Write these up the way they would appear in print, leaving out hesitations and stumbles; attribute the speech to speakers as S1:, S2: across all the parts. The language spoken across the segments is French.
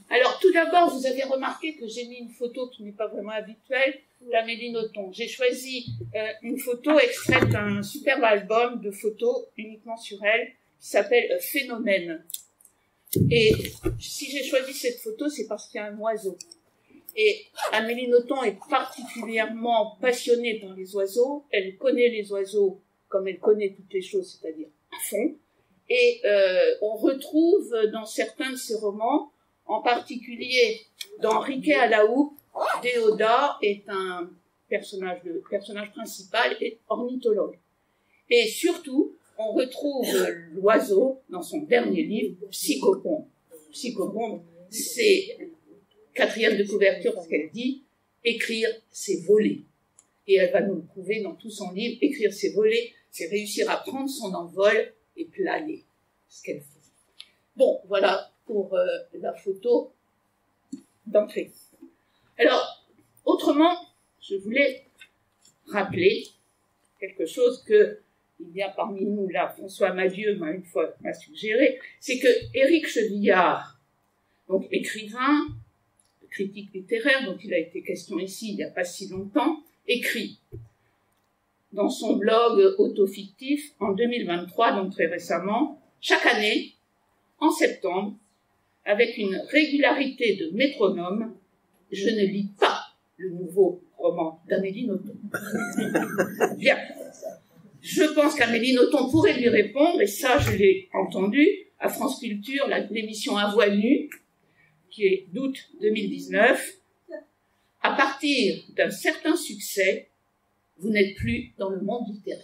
S1: Alors, tout d'abord, vous avez remarqué que j'ai mis une photo qui n'est pas vraiment habituelle d'Amélie Nothomb. J'ai choisi une photo extraite d'un superbe album de photos uniquement sur elle, qui s'appelle Phénomène. Et si j'ai choisi cette photo, c'est parce qu'il y a un oiseau. Et Amélie Nothomb est particulièrement passionnée par les oiseaux. Elle connaît les oiseaux comme elle connaît toutes les choses, c'est-à-dire à fond. Et on retrouve dans certains de ses romans, en particulier dans Riquet à la houppe, Déodat est un personnage, le personnage principal est ornithologue. Et surtout, on retrouve l'oiseau dans son dernier livre, Psychopompe. Psychopompe, c'est 4e de couverture parce qu'elle dit « écrire, c'est voler ». Et elle va nous le prouver dans tout son livre. Écrire, c'est voler, c'est réussir à prendre son envol et planer, ce qu'elle fait. Bon, voilà pour la photo d'entrée. Alors, autrement, je voulais rappeler quelque chose que il y a parmi nous là, François Madieu une fois m'a suggéré, c'est que Éric Chevillard, donc écrivain, critique littéraire, dont il a été question ici il n'y a pas si longtemps, écrit dans son blog autofictif en 2023, donc très récemment, chaque année, en septembre, avec une régularité de métronome, je ne lis pas le nouveau roman d'Amélie Nothomb. Bien. Je pense qu'Amélie Nothomb pourrait lui répondre, et ça je l'ai entendu, à France Culture, l'émission À Voix Nue, qui est d'août 2019, à partir d'un certain succès, vous n'êtes plus dans le monde littéraire.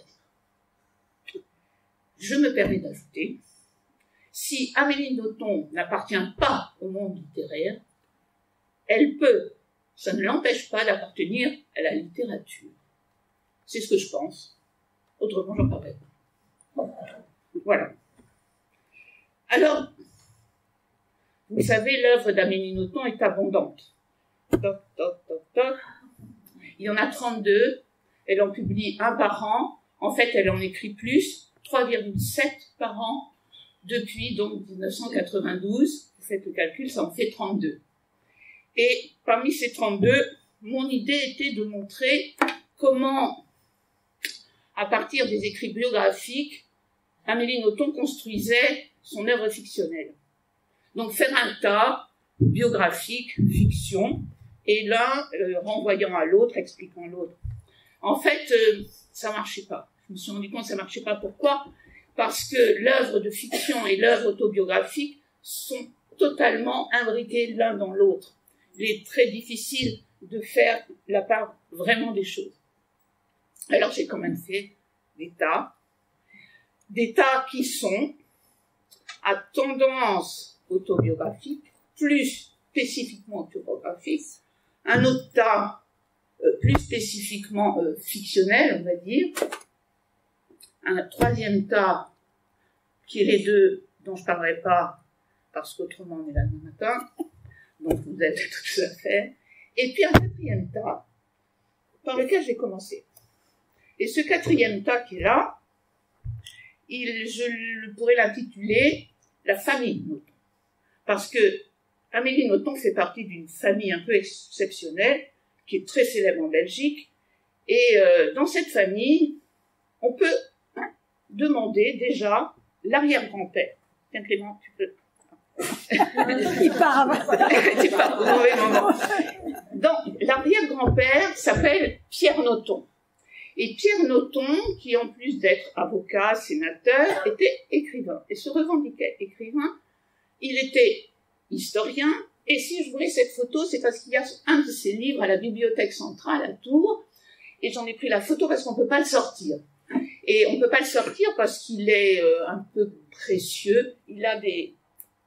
S1: Je me permets d'ajouter, si Amélie Nothomb n'appartient pas au monde littéraire, elle peut, ça ne l'empêche pas d'appartenir à la littérature. C'est ce que je pense. Autrement, j'en parlerai pas. Voilà. Alors, vous savez, l'œuvre d'Amélie Nothomb est abondante. Toc, toc, toc, toc. Il y en a 32. Elle en publie un par an. En fait, elle en écrit plus, 3,7 par an, depuis donc 1992. Vous faites le calcul, ça en fait 32. Et parmi ces 32, mon idée était de montrer comment, à partir des écrits biographiques, Amélie Nothomb construisait son œuvre fictionnelle. Donc faire un tas, biographique, fiction, et l'un renvoyant à l'autre, expliquant l'autre. En fait, ça marchait pas. Je me suis rendu compte que ça marchait pas. Pourquoi? Parce que l'œuvre de fiction et l'œuvre autobiographique sont totalement imbriquées l'un dans l'autre. Il est très difficile de faire la part vraiment des choses. Alors j'ai quand même fait des tas qui sont à tendance autobiographique, plus spécifiquement autobiographique, un autre tas plus spécifiquement fictionnel, on va dire, un troisième tas qui est les deux dont je parlerai pas parce qu'autrement on est là demain matin, donc vous avez tout ça à faire, et puis un quatrième tas par lequel j'ai commencé. Et ce quatrième tas qui est là, je pourrais l'intituler la famille Nothomb, parce que Amélie Nothomb fait partie d'une famille un peu exceptionnelle qui est très célèbre en Belgique, et dans cette famille, on peut demander déjà l'arrière-grand-père. Tiens Clément, tu peux...
S2: Il part
S1: Tu pars au mauvais moment. Donc, l'arrière-grand-père s'appelle Pierre Nothomb. Et Pierre Nothomb, qui en plus d'être avocat, sénateur, était écrivain. Et se revendiquait écrivain. Il était historien. Et si je voulais cette photo, c'est parce qu'il y a un de ses livres à la Bibliothèque centrale à Tours. Et j'en ai pris la photo parce qu'on ne peut pas le sortir. Et on ne peut pas le sortir parce qu'il est un peu précieux. Il a des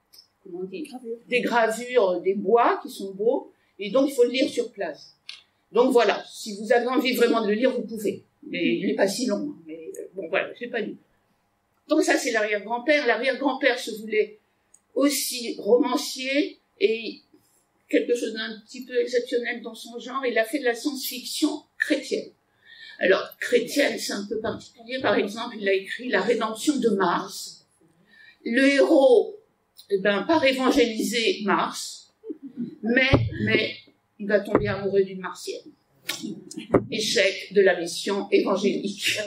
S1: gravures, des bois qui sont beaux. Et donc, il faut le lire sur place. Donc voilà, si vous avez envie vraiment de le lire, vous pouvez. Mais il n'est pas si long. Mais bon, voilà, je l'ai pas lu. Donc ça, c'est l'arrière-grand-père. L'arrière-grand-père se voulait aussi romancier et quelque chose d'un petit peu exceptionnel dans son genre. Il a fait de la science-fiction chrétienne. Alors, chrétienne, c'est un peu particulier. Par exemple, il a écrit La rédemption de Mars. Le héros, part évangéliser Mars. mais il va tomber amoureux d'une martienne. Échec de la mission évangélique.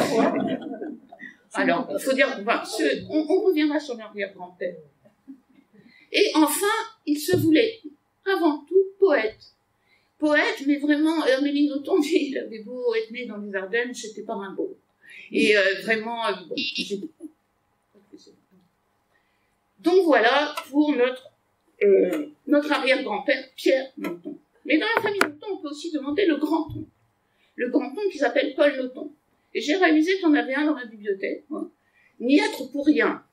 S1: Alors, il faut dire, on reviendra sur l'arrière-grand-père. Et enfin, il se voulait avant tout poète. Poète, mais vraiment, Amélie Nothomb, il avait beau être né dans les Ardennes, c'était pas un beau. Et vraiment, bon, donc voilà pour notre arrière-grand-père Pierre Nothomb. Mais dans la famille Nothomb, on peut aussi demander le grand-oncle. Le grand-oncle qui s'appelle Paul Nothomb. Et j'ai réalisé qu'il y en avait un dans ma bibliothèque, N'y être pour rien.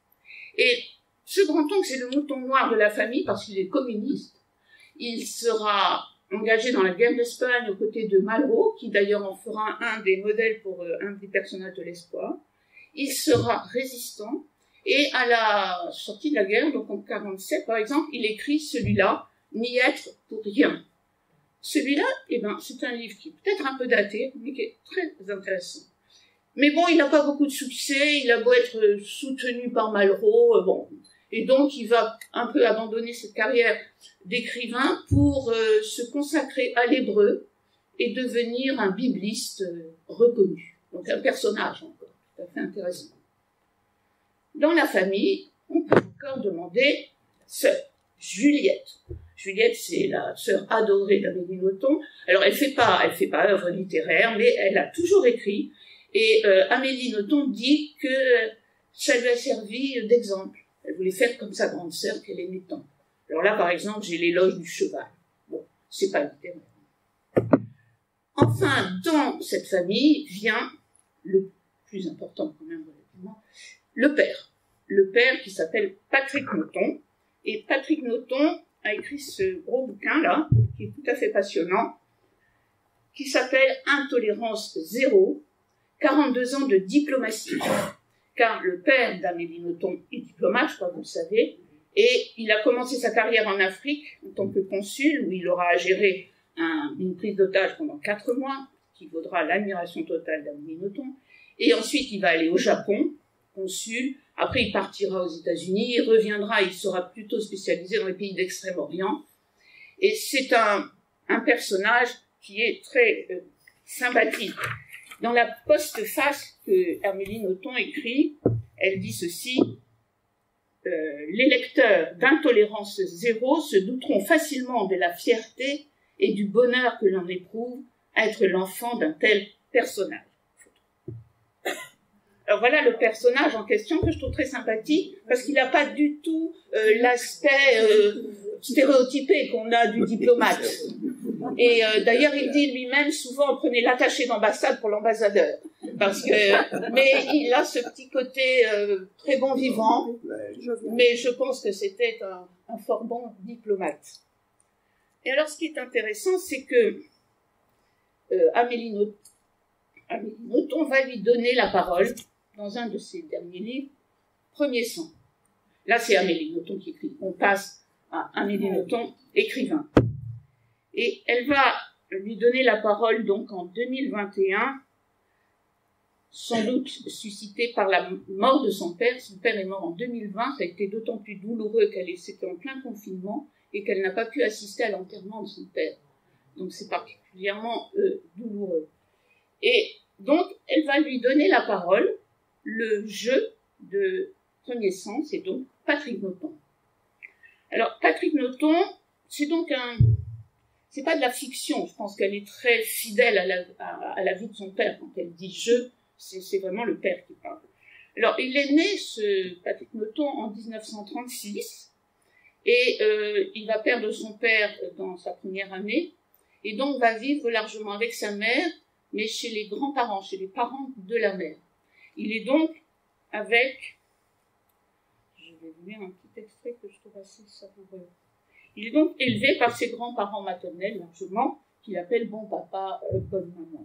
S1: Et ce grand-oncle, c'est le mouton noir de la famille parce qu'il est communiste. Il sera engagé dans la guerre d'Espagne aux côtés de Malraux, qui d'ailleurs en fera un des modèles pour un des personnages de l'Espoir. Il sera résistant. Et à la sortie de la guerre, donc en 1947 par exemple, il écrit celui-là, N'y être pour rien. Celui-là, c'est un livre qui est peut-être un peu daté, mais qui est très intéressant. Mais bon, il n'a pas beaucoup de succès, il a beau être soutenu par Malraux, et donc il va un peu abandonner cette carrière d'écrivain pour se consacrer à l'hébreu et devenir un bibliste reconnu. Donc un personnage encore, tout à fait intéressant. Dans la famille, on peut encore demander sœur Juliette. Juliette, c'est la sœur adorée d'Amélie Nothomb. Alors, elle fait pas œuvre littéraire, mais elle a toujours écrit. Et Amélie Nothomb dit que ça lui a servi d'exemple. Elle voulait faire comme sa grande sœur qu'elle aimait tant. Alors là, par exemple, j'ai l'éloge du cheval. Bon, c'est pas littéraire. Enfin, dans cette famille vient le plus important quand même relativement, le père. Le père qui s'appelle Patrick Nothomb. Et Patrick Nothomb a écrit ce gros bouquin-là, qui est tout à fait passionnant, qui s'appelle Intolérance zéro, 42 ans de diplomatie. Car le père d'Amélie Nothomb est diplomate, je crois que vous le savez, et il a commencé sa carrière en Afrique en tant que consul, où il aura à gérer une prise d'otage pendant 4 mois, qui vaudra l'admiration totale d'Amélie Nothomb. Et ensuite, il va aller au Japon, consul. Après, il partira aux États-Unis, il reviendra, il sera plutôt spécialisé dans les pays d'Extrême-Orient. Et c'est un personnage qui est très sympathique. Dans la postface que Amélie Nothomb écrit, elle dit ceci: les lecteurs d'Intolérance zéro se douteront facilement de la fierté et du bonheur que l'on éprouve à être l'enfant d'un tel personnage. Alors voilà le personnage en question que je trouve très sympathique parce qu'il n'a pas du tout l'aspect stéréotypé qu'on a du diplomate. Et d'ailleurs, il dit lui-même souvent prenez l'attaché d'ambassade pour l'ambassadeur, mais il a ce petit côté très bon vivant. Mais je pense que c'était un fort bon diplomate. Et alors, ce qui est intéressant, c'est que Amélie Nothomb va lui donner la parole dans un de ses derniers livres, Premier sang. Là, c'est Amélie Nothomb qui écrit. On passe à Amélie Nothomb, écrivain. Et elle va lui donner la parole donc en 2021, sans doute suscitée par la mort de son père. Son père est mort en 2020, ça a été d'autant plus douloureux c'était en plein confinement et qu'elle n'a pas pu assister à l'enterrement de son père. Donc c'est particulièrement douloureux. Et donc, elle va lui donner la parole. Le jeu de Premier sang, c'est donc Patrick Nothomb. Alors, Patrick Nothomb, c'est pas de la fiction. Je pense qu'elle est très fidèle à la vie de son père. Quand elle dit je, c'est vraiment le père qui parle. Alors, il est né, ce Patrick Nothomb, en 1936, et il va perdre son père dans sa première année, et donc va vivre largement avec sa mère, mais chez les grands-parents, chez les parents de la mère. Il est donc avec, je vais vous lire un petit extrait que je trouve assez savoureux. Il est donc élevé par ses grands-parents maternels, largement, qu'il appelle bon papa, bonne maman.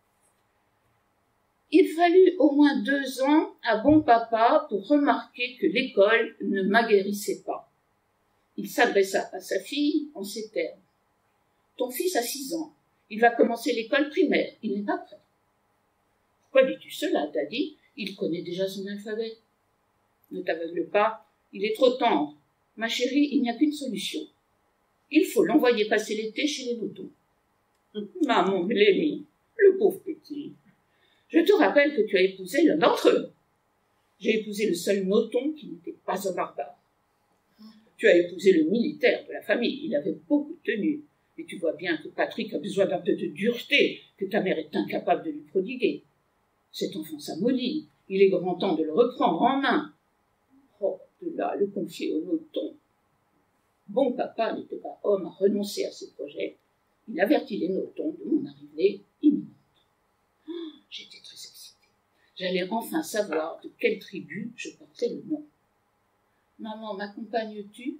S1: Il fallut au moins 2 ans à bon papa pour remarquer que l'école ne m'aguerrissait pas. Il s'adressa à sa fille en ces termes. Ton fils a 6 ans. Il va commencer l'école primaire. Il n'est pas prêt. Pourquoi dis-tu cela, Daddy? Il connaît déjà son alphabet. Ne t'aveugle pas. Il est trop tendre. Ma chérie, il n'y a qu'une solution. il faut l'envoyer passer l'été chez les Nothomb. Maman Lélie, le pauvre petit, je te rappelle que tu as épousé l'un d'entre eux. J'ai épousé le seul Nothomb qui n'était pas un barbare. Tu as épousé le militaire de la famille, il avait beaucoup de tenue. Et tu vois bien que Patrick a besoin d'un peu de dureté que ta mère est incapable de lui prodiguer. Cet enfant s'amollit, il est grand temps de le reprendre en main. Oh, de là, le confier au Nothomb. Bon papa n'était pas homme à renoncer à ses projets. Il avertit les Nothomb de mon arrivée imminente. Oh, j'étais très excitée. J'allais enfin savoir de quelle tribu je portais le nom. Maman, m'accompagnes-tu?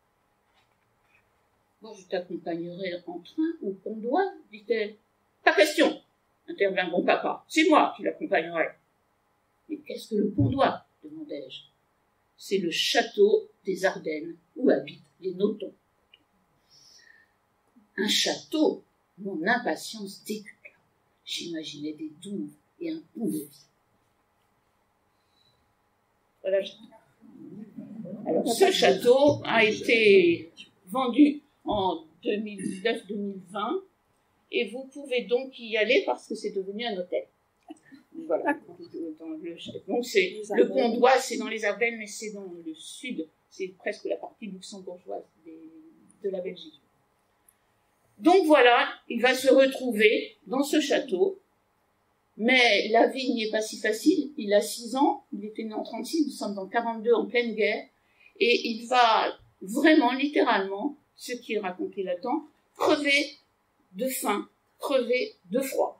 S1: Moi, je t'accompagnerai en train ou convoi, dit-elle. Pas question, intervint bon papa. C'est moi qui l'accompagnerai. Mais qu'est-ce que le convoi? Demandai-je. C'est le château des Ardennes où habitent les Nothomb. Un château, mon impatience décupla. J'imaginais des douves et un bout de vie. Voilà. Alors, ce château a été vendu en 2019-2020 et vous pouvez donc y aller parce que c'est devenu un hôtel. Voilà. Donc c'est le Condois, c'est dans les Ardennes, mais c'est dans le sud, c'est presque la partie luxembourgeoise de la Belgique. Donc voilà, il va se retrouver dans ce château, mais la vie n'y est pas si facile. Il a 6 ans, il était né en 36, nous sommes en 42 en pleine guerre, et il va vraiment, littéralement, ce qui est raconté là-dedans, crever de faim, crever de froid.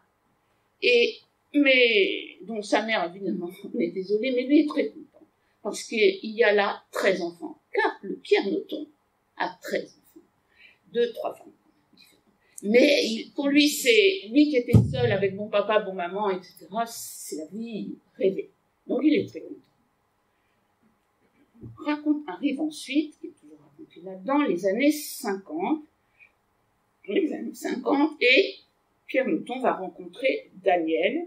S1: Mais, donc sa mère, évidemment, on est désolé, mais lui est très content, parce qu'il y a là 13 enfants, car le Pierre Nothomb a 13 enfants, 2, 3 femmes différentes. Mais pour lui, c'est lui qui était seul avec bon papa, bon maman, etc., c'est la vie rêvée. Donc il est très content. Arrive ensuite, qui est toujours raconté là-dedans, les années 50, et Pierre Nothomb va rencontrer Daniel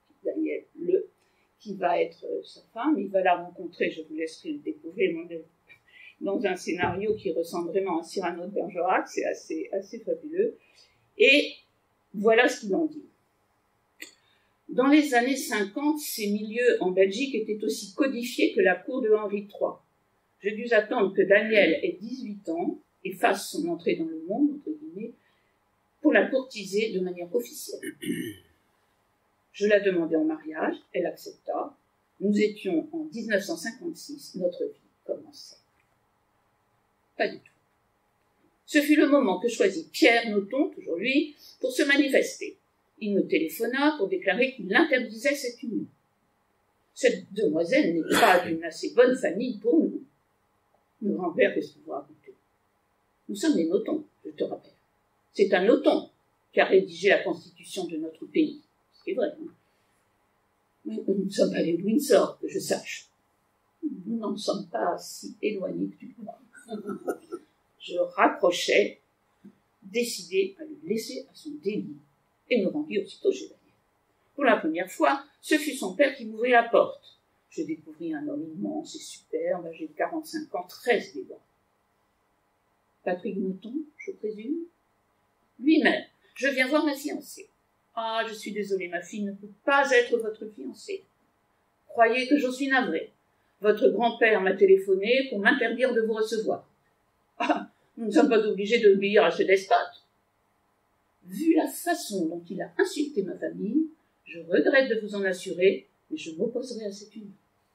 S1: qui va être sa femme. Il va la rencontrer, je vous laisserai le découvrir, dans un scénario qui ressemble vraiment à Cyrano de Bergerac, c'est assez fabuleux. Et voilà ce qu'il en dit. Dans les années 50, ces milieux en Belgique étaient aussi codifiés que la cour de Henri III. J'ai dû attendre que Daniel ait 18 ans et fasse son entrée dans le monde, entre guillemets, pour la courtiser de manière officielle. Je la demandai en mariage, elle accepta. Nous étions en 1956, notre vie commençait. Pas du tout. Ce fut le moment que choisit Pierre Nothomb, toujours lui, pour se manifester. Il me téléphona pour déclarer qu'il interdisait cette union. Cette demoiselle n'est pas d'une assez bonne famille pour nous. Le grand-père, qu'est-ce que vous racontez? Nous sommes les Nothomb, je te rappelle. C'est un Nothomb qui a rédigé la constitution de notre pays. C'est vrai, hein? Mais nous ne sommes pas les Windsor, que je sache. Nous n'en sommes pas si éloignés que tu crois. Je raccrochai, décidé à le laisser à son délit, et me rendis aussitôt chez Daniel. Pour la première fois, ce fut son père qui m'ouvrit la porte. Je découvris un homme immense et superbe, âgé de 45 ans, très élégant. Patrick Nothomb, je présume? Lui-même. Je viens voir ma fiancée. Ah, je suis désolée, ma fille ne peut pas être votre fiancée. Croyez que je suis navrée. Votre grand-père m'a téléphoné pour m'interdire de vous recevoir. Ah, nous ne sommes pas obligés d'obéir à ce despote. Vu la façon dont il a insulté ma famille, je regrette de vous en assurer, mais je m'opposerai à cette union.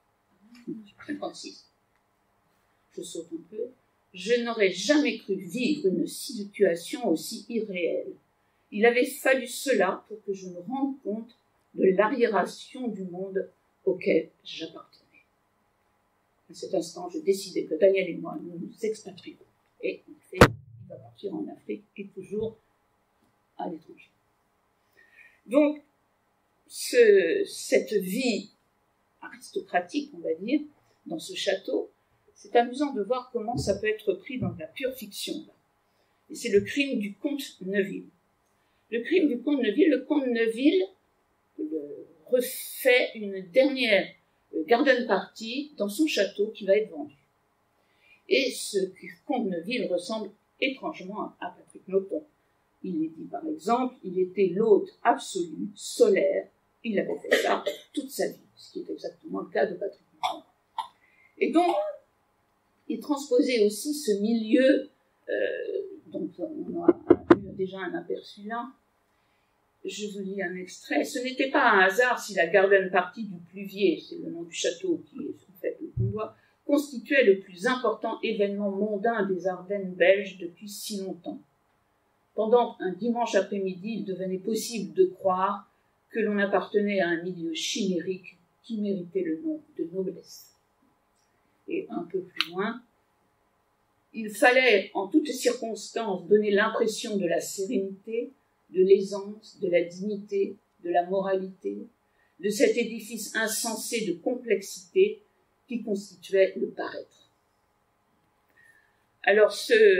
S1: 56. Je saute un peu. Je n'aurais jamais cru vivre une situation aussi irréelle. Il avait fallu cela pour que je me rende compte de l'arriération du monde auquel j'appartenais. À cet instant, je décidai que Daniel et moi, nous nous expatrions. Et en effet, il va partir en Afrique et toujours à l'étranger. Donc, cette vie aristocratique, on va dire, dans ce château, c'est amusant de voir comment ça peut être pris dans de la pure fiction. Là. Et c'est le crime du comte Neuville. Le crime du comte Neuville, le comte Neuville refait une dernière garden party dans son château qui va être vendu. Et ce comte Neuville ressemble étrangement à Patrick Nothomb. Il est dit par exemple, il était l'hôte absolu, solaire, il avait fait ça toute sa vie, ce qui est exactement le cas de Patrick Nothomb. Et donc, il transposait aussi ce milieu, dont on a eu déjà un aperçu là. Je vous lis un extrait. Ce n'était pas un hasard si la garden party du Pluvier, c'est le nom du château qui est en fait le convoi, constituait le plus important événement mondain des Ardennes belges depuis si longtemps. Pendant un dimanche après-midi, il devenait possible de croire que l'on appartenait à un milieu chimérique qui méritait le nom de noblesse. Et un peu plus loin, il fallait en toutes circonstances donner l'impression de la sérénité, de l'aisance, de la dignité, de la moralité, de cet édifice insensé de complexité qui constituait le paraître. Alors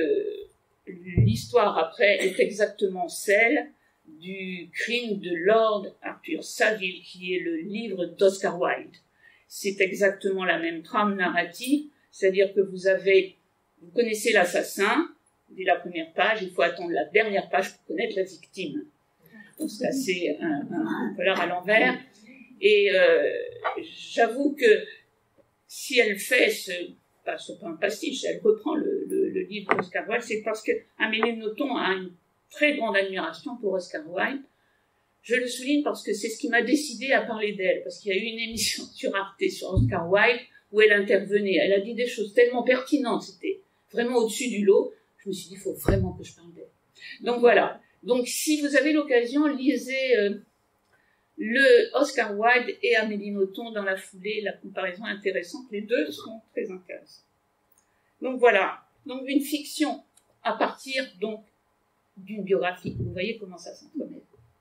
S1: l'histoire après est exactement celle du crime de Lord Arthur Savile, qui est le livre d'Oscar Wilde. C'est exactement la même trame narrative, c'est-à-dire que vous connaissez l'assassin, dès la première page, il faut attendre la dernière page pour connaître la victime. Donc c'est assez un polar à l'envers. Et j'avoue que si elle fait c'est pas un pastiche, elle reprend le livre d'Oscar Wilde, c'est parce que Amélie Nothomb a une très grande admiration pour Oscar Wilde. Je le souligne parce que c'est ce qui m'a décidé à parler d'elle, parce qu'il y a eu une émission sur Arte sur Oscar Wilde où elle intervenait. Elle a dit des choses tellement pertinentes, c'était vraiment au-dessus du lot. Je me suis dit, il faut vraiment que je parle d'elle. Donc voilà. Donc si vous avez l'occasion, lisez le Oscar Wilde et Amélie Nothomb dans la foulée, la comparaison intéressante. Les deux sont très intéressants. Donc voilà. Donc une fiction à partir donc d'une biographie. Vous voyez comment ça s'entremêle.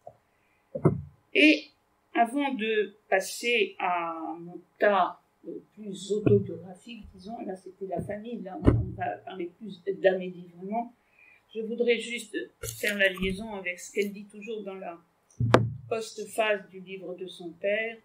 S1: Et avant de passer à mon tas plus autobiographique, disons, là c'était la famille, là on va parler plus d'Amélie vraiment. Je voudrais juste faire la liaison avec ce qu'elle dit toujours dans la postface du livre de son père.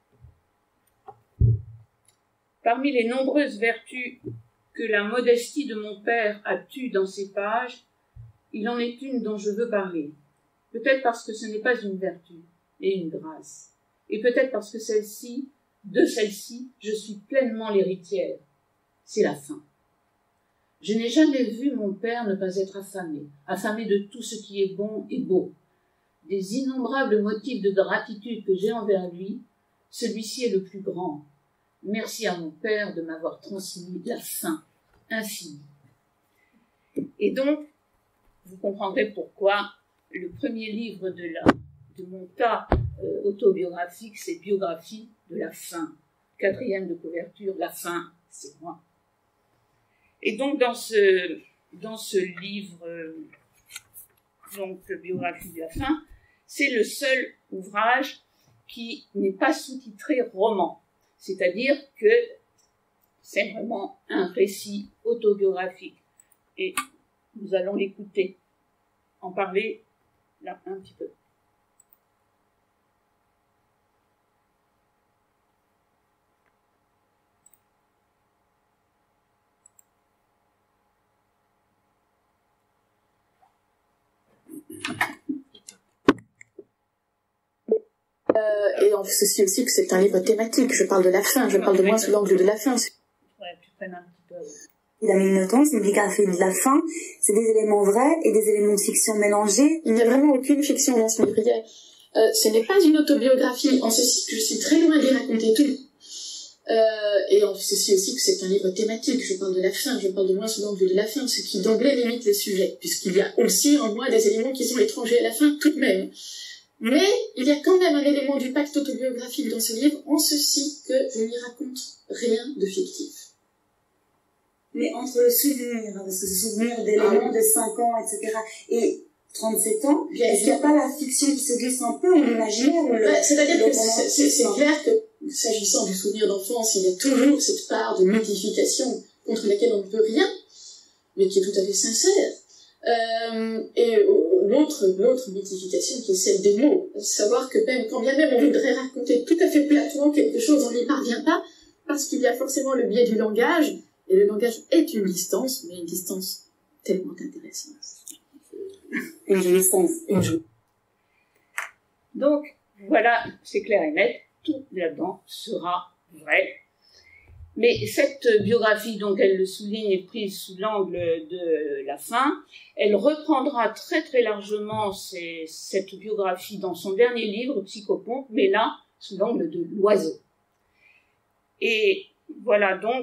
S1: Parmi les nombreuses vertus que la modestie de mon père a tues dans ses pages, il en est une dont je veux parler. Peut-être parce que ce n'est pas une vertu, mais une grâce. Et peut-être parce que de celle-ci, je suis pleinement l'héritière. C'est la faim. Je n'ai jamais vu mon père ne pas être affamé de tout ce qui est bon et beau. Des innombrables motifs de gratitude que j'ai envers lui, celui-ci est le plus grand. Merci à mon père de m'avoir transmis la faim infinie. Et donc, vous comprendrez pourquoi le premier livre de mon tas autobiographique, c'est Biographie de la faim. 4e de couverture, la faim, c'est moi. Et donc, dans ce livre, donc, Biographie de la faim, c'est le seul ouvrage qui n'est pas sous-titré roman. C'est-à-dire que c'est vraiment un récit autobiographique. Et nous allons l'écouter, en parler là un petit peu.
S3: Et on ceci aussi que c'est un livre thématique. Je parle de la faim, je parle de moi sous l'angle de la faim.
S1: Ouais, tu prennes un petit peu.
S3: D'Amélie Nothomb, c'est une biographie de la faim, c'est des éléments vrais et des éléments de fiction mélangés. Il n'y a vraiment aucune fiction dans son livre. Ce n'est pas une autobiographie, en ceci que je suis très loin d'y raconter tout. Et en ceci aussi que c'est un livre thématique. Je parle de la faim, je parle de moi sous l'angle de la faim, ce qui d'emblée limite le sujet, puisqu'il y a aussi en moi des éléments qui sont étrangers à la faim tout de même. Mais il y a quand même un élément du pacte autobiographique dans ce livre, en ceci que je n'y raconte rien de fictif. Mais entre le souvenir, parce que ce souvenir d'éléments de 5 ans, etc., et 37 ans, est-ce qu'il n'y a pas la fiction qui se glisse un peu, ou l'imaginaire, c'est-à-dire que c'est clair que, s'agissant du souvenir d'enfance, il y a toujours cette part de mythification contre laquelle on ne peut rien, mais qui est tout à fait sincère. Et l'autre mythification qui est celle des mots, savoir que même quand bien même on voudrait raconter tout à fait platement quelque chose, on n'y parvient pas parce qu'il y a forcément le biais du langage, et le langage est une distance, mais une distance tellement intéressant. Une jouissance, une jouissance.
S1: Donc, voilà, c'est clair et net, tout là-dedans sera vrai. Mais cette biographie, donc elle le souligne, est prise sous l'angle de la fin. Elle reprendra très très largement cette biographie dans son dernier livre, Psychopompe, mais là, sous l'angle de l'oiseau. Et voilà, donc,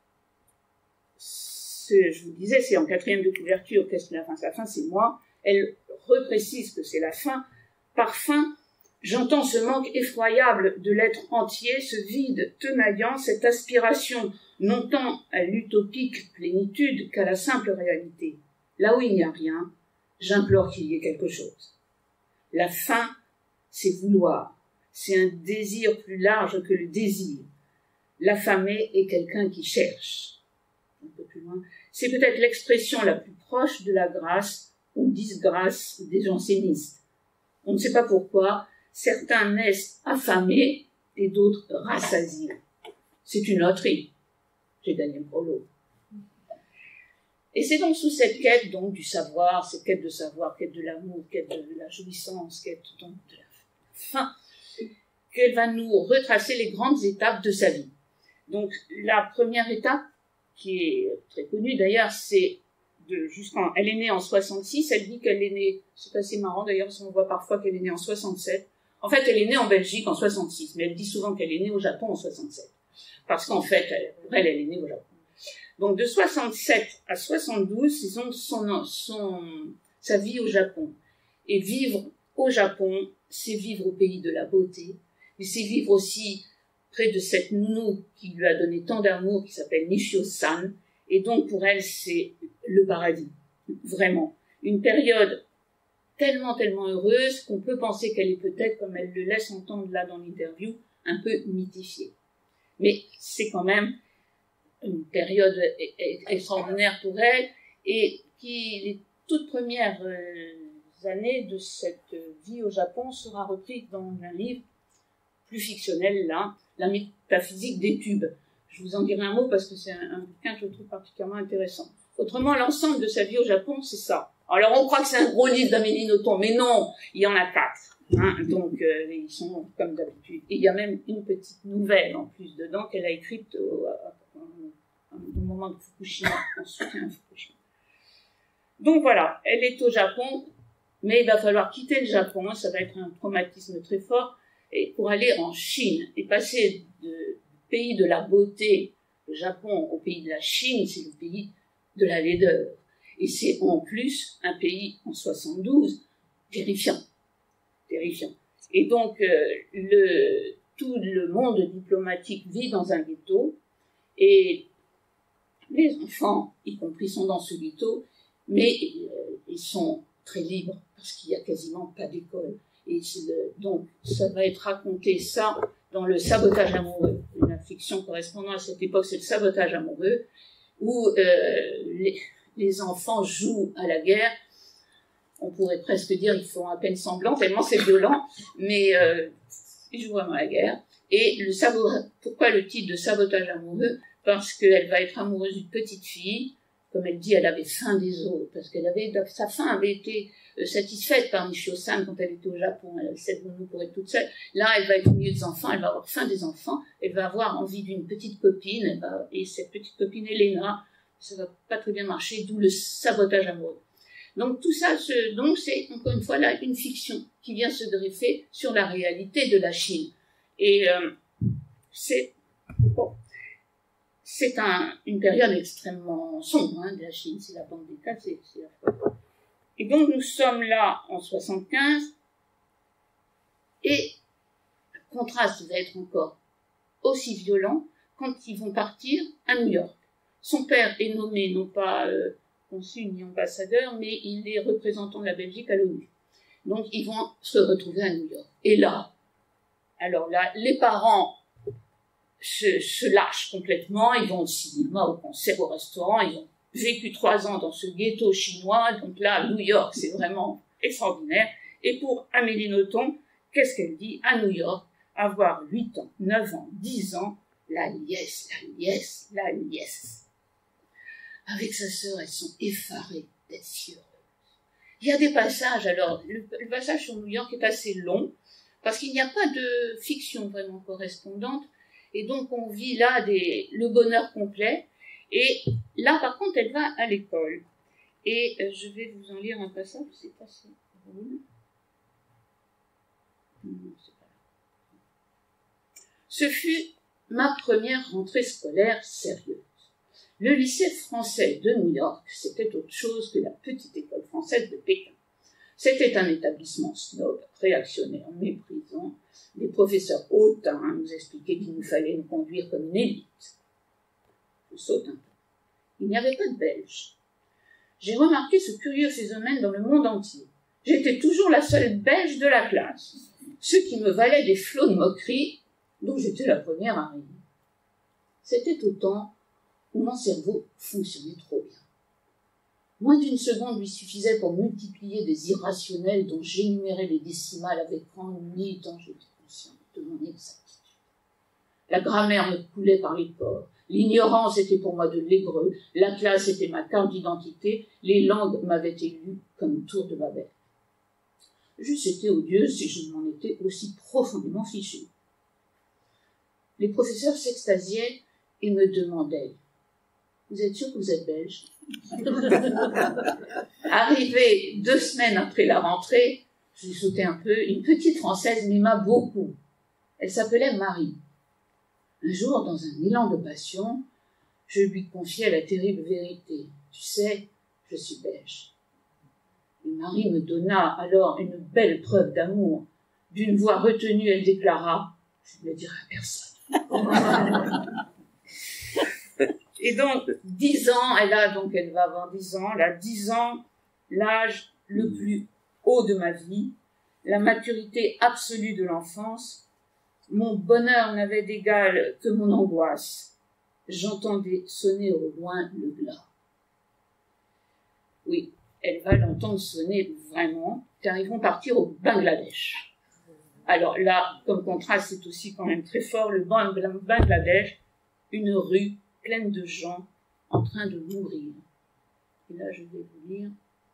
S1: je vous disais, c'est en 4e de couverture, qu'est-ce que la fin? La fin, c'est moi. Elle reprécise que c'est la fin. Par fin, j'entends ce manque effroyable de l'être entier, ce vide tenaillant, cette aspiration non tant à l'utopique plénitude qu'à la simple réalité. Là où il n'y a rien, j'implore qu'il y ait quelque chose. La fin, c'est vouloir. C'est un désir plus large que le désir. L'affamé est quelqu'un qui cherche. Un peu plus loin. C'est peut-être l'expression la plus proche de la grâce ou disgrâce des jansénistes. On ne sait pas pourquoi, certains naissent affamés et d'autres rassasiés. C'est une loterie. J'ai gagné le prolo. Et c'est donc sous cette quête donc du savoir, cette quête de savoir, quête de l'amour, quête de la jouissance, quête donc de la fin, qu'elle va nous retracer les grandes étapes de sa vie. Donc la première étape, qui est très connue d'ailleurs, c'est elle est née en 66, elle dit qu'elle est née, c'est assez marrant d'ailleurs, parce qu'on voit parfois qu'elle est née en 67. En fait, elle est née en Belgique en 66, mais elle dit souvent qu'elle est née au Japon en 67. Parce qu'en fait, pour elle est née au Japon. Donc, de 67 à 72, c'est donc sa vie au Japon. Et vivre au Japon, c'est vivre au pays de la beauté, mais c'est vivre aussi près de cette nounou qui lui a donné tant d'amour, qui s'appelle Nishio-san. Et donc, pour elle, c'est le paradis. Vraiment. Une période tellement, tellement heureuse qu'on peut penser qu'elle est peut-être, comme elle le laisse entendre là dans l'interview, un peu mythifiée. Mais c'est quand même une période extraordinaire pour elle, et les toutes premières années de cette vie au Japon sera reprise dans un livre plus fictionnel, là, La métaphysique des tubes. Je vous en dirai un mot parce que c'est un bouquin que je trouve particulièrement intéressant. Autrement, l'ensemble de sa vie au Japon, c'est ça. Alors, on croit que c'est un gros livre d'Amélie Nothomb, mais non, il y en a 4. Hein, donc, ils sont comme d'habitude. Et il y a même une petite nouvelle en plus dedans qu'elle a écrite au moment de Fukushima, en soutien à Fukushima. Donc voilà, elle est au Japon, mais il va falloir quitter le Japon, ça va être un traumatisme très fort, et pour aller en Chine, et passer du pays de la beauté, le Japon, au pays de la Chine, c'est le pays de la laideur. Et c'est en plus un pays, en 72, terrifiant. Terrifiant. Et donc, tout le monde diplomatique vit dans un ghetto, et les enfants, y compris, sont dans ce ghetto, mais ils sont très libres, parce qu'il n'y a quasiment pas d'école. Et donc, ça va être raconté, ça, dans Le Sabotage amoureux. La fiction correspondant à cette époque, c'est Le Sabotage amoureux, où les enfants jouent à la guerre. On pourrait presque dire ils font à peine semblant, tellement c'est violent, mais ils jouent vraiment à la guerre. Et pourquoi le titre de Sabotage amoureux? Parce qu'elle va être amoureuse d'une petite fille. Comme elle dit, elle avait faim des autres, parce sa faim avait été satisfaite par Nishio-san quand elle était au Japon. Elle avait cette nounou pour être toute seule. Là, elle va être au milieu des enfants, elle va avoir faim des enfants, elle va avoir envie d'une petite copine, et cette petite copine, Elena, ça va pas très bien marcher, d'où le sabotage amoureux. Donc tout ça, donc c'est encore une fois là une fiction qui vient se greffer sur la réalité de la Chine. Et c'est une période extrêmement sombre de la Chine, c'est la bande des quatre, c'est affreux. Et donc nous sommes là en 75, et le contraste va être encore aussi violent quand ils vont partir à New York. Son père est nommé non pas consul ni ambassadeur, mais il est représentant de la Belgique à l'ONU. Donc ils vont se retrouver à New York. Et là, alors là, les parents se lâchent complètement, ils vont au cinéma, au concert, au restaurant, ils ont vécu 3 ans dans ce ghetto chinois, donc là, New York, c'est vraiment extraordinaire. Et pour Amélie Nothomb, qu'est-ce qu'elle dit? À New York, avoir 8 ans, 9 ans, 10 ans, la liesse, la liesse, la liesse. Avec sa sœur, elles sont effarées d'être si heureuses. Il y a des passages, alors, le passage sur New York est assez long, parce qu'il n'y a pas de fiction vraiment correspondante, et donc on vit là le bonheur complet, et là, par contre, elle va à l'école. Et je vais vous en lire un passage, c'est assez drôle. Non, c'est pas là. Ce fut ma première rentrée scolaire sérieuse. Le lycée français de New York, c'était autre chose que la petite école française de Pékin. C'était un établissement snob, réactionnaire, méprisant. Les professeurs hautains nous expliquaient qu'il nous fallait nous conduire comme une élite. Je saute un peu. Il n'y avait pas de Belges. J'ai remarqué ce curieux phénomène dans le monde entier. J'étais toujours la seule Belge de la classe, ce qui me valait des flots de moqueries dont j'étais la première à rire. C'était au temps où mon cerveau fonctionnait trop bien. Moins d'une seconde lui suffisait pour multiplier des irrationnels dont j'énumérais les décimales avec ennui tant j'étais consciente de mon exactitude. La grammaire me coulait par les pores. L'ignorance était pour moi de l'hébreu, la classe était ma carte d'identité, les langues m'avaient élu comme tour de Babel. J'eusse été odieuse si je m'en étais aussi profondément fichue. Les professeurs s'extasiaient et me demandaient « Vous êtes sûr que vous êtes belge ?» Arrivée 2 semaines après la rentrée, j'ai sauté un peu, une petite Française m'aima beaucoup. Elle s'appelait Marie. Un jour, dans un élan de passion, je lui confiai la terrible vérité. « Tu sais, je suis belge. » Et Marie me donna alors une belle preuve d'amour. D'une voix retenue, elle déclara « Je ne le dirai à personne. » Et donc, 10 ans, elle va avoir 10 ans, elle a 10 ans, l'âge le plus haut de ma vie, la maturité absolue de l'enfance. Mon bonheur n'avait d'égal que mon angoisse. J'entendais sonner au loin le glas. Oui, elle va l'entendre sonner vraiment, car ils vont partir au Bangladesh. Alors là, comme contraste, c'est aussi quand même très fort, le Bangladesh, une rue pleine de gens en train de mourir. Et là, je vais vous lire.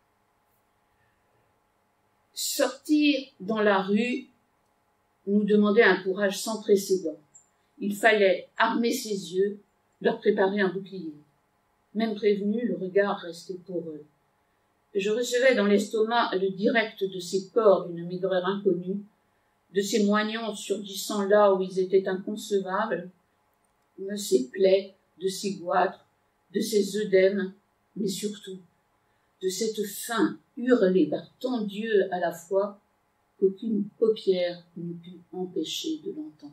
S1: Sortir dans la rue nous demandait un courage sans précédent. Il fallait armer ses yeux, leur préparer un bouclier. Même prévenu, le regard restait pour eux. Je recevais dans l'estomac le direct de ces corps d'une maigreur inconnue, de ces moignons surdissant là où ils étaient inconcevables, de ces plaies, de ces goitres, de ces œdèmes, mais surtout de cette faim hurlée par tant d'yeux à la fois qu'aucune paupière n'eût pu empêcher de l'entendre.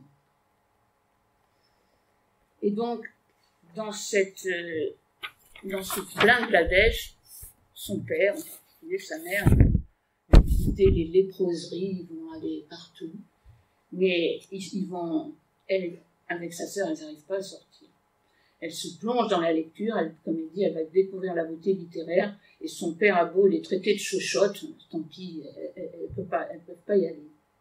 S1: Et donc, dans ce Bangladesh, son père, en particulier sa mère, vont visiter les léproseries, ils vont aller partout, mais elle, avec sa sœur, elles n'arrivent pas à sortir. Elle se plonge dans la lecture, comme elle dit, elle va découvrir la beauté littéraire, et son père a beau les traiter de chochottes, tant pis, elles ne peuvent pas y aller.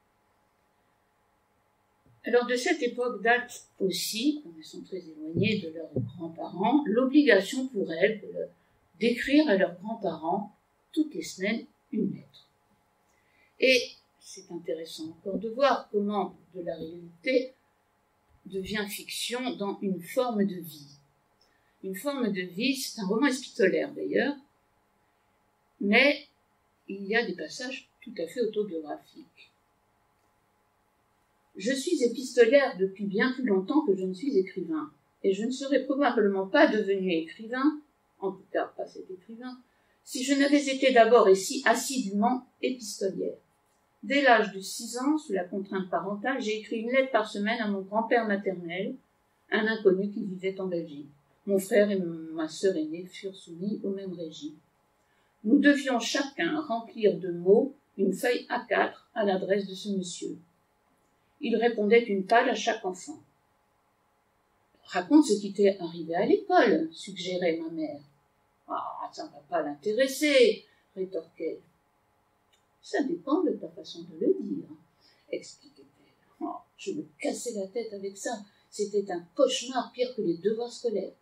S1: Alors de cette époque date aussi, comme elles sont très éloignées de leurs grands-parents, l'obligation pour elles d'écrire à leurs grands-parents toutes les semaines une lettre. Et c'est intéressant encore de voir comment de la réalité devient fiction dans une forme de vie. Une forme de vie, c'est un roman épistolaire d'ailleurs, mais il y a des passages tout à fait autobiographiques. Je suis épistolaire depuis bien plus longtemps que je ne suis écrivain, et je ne serais probablement pas devenu écrivain, en tout cas pas cet écrivain, si je n'avais été d'abord et si assidûment épistolière. Dès l'âge de 6 ans, sous la contrainte parentale, j'ai écrit une lettre par semaine à mon grand-père maternel, un inconnu qui vivait en Belgique. Mon frère et ma sœur aînée furent soumis au même régime. Nous devions chacun remplir de mots une feuille A4 à l'adresse de ce monsieur. Il répondait une page à chaque enfant. « Raconte ce qui t'est arrivé à l'école, » suggérait ma mère. « Ah, ça ne va pas l'intéresser, » rétorquait-elle. « Ça dépend de ta façon de le dire, » expliquait-elle. Oh, je me cassais la tête avec ça. C'était un cauchemar pire que les devoirs scolaires.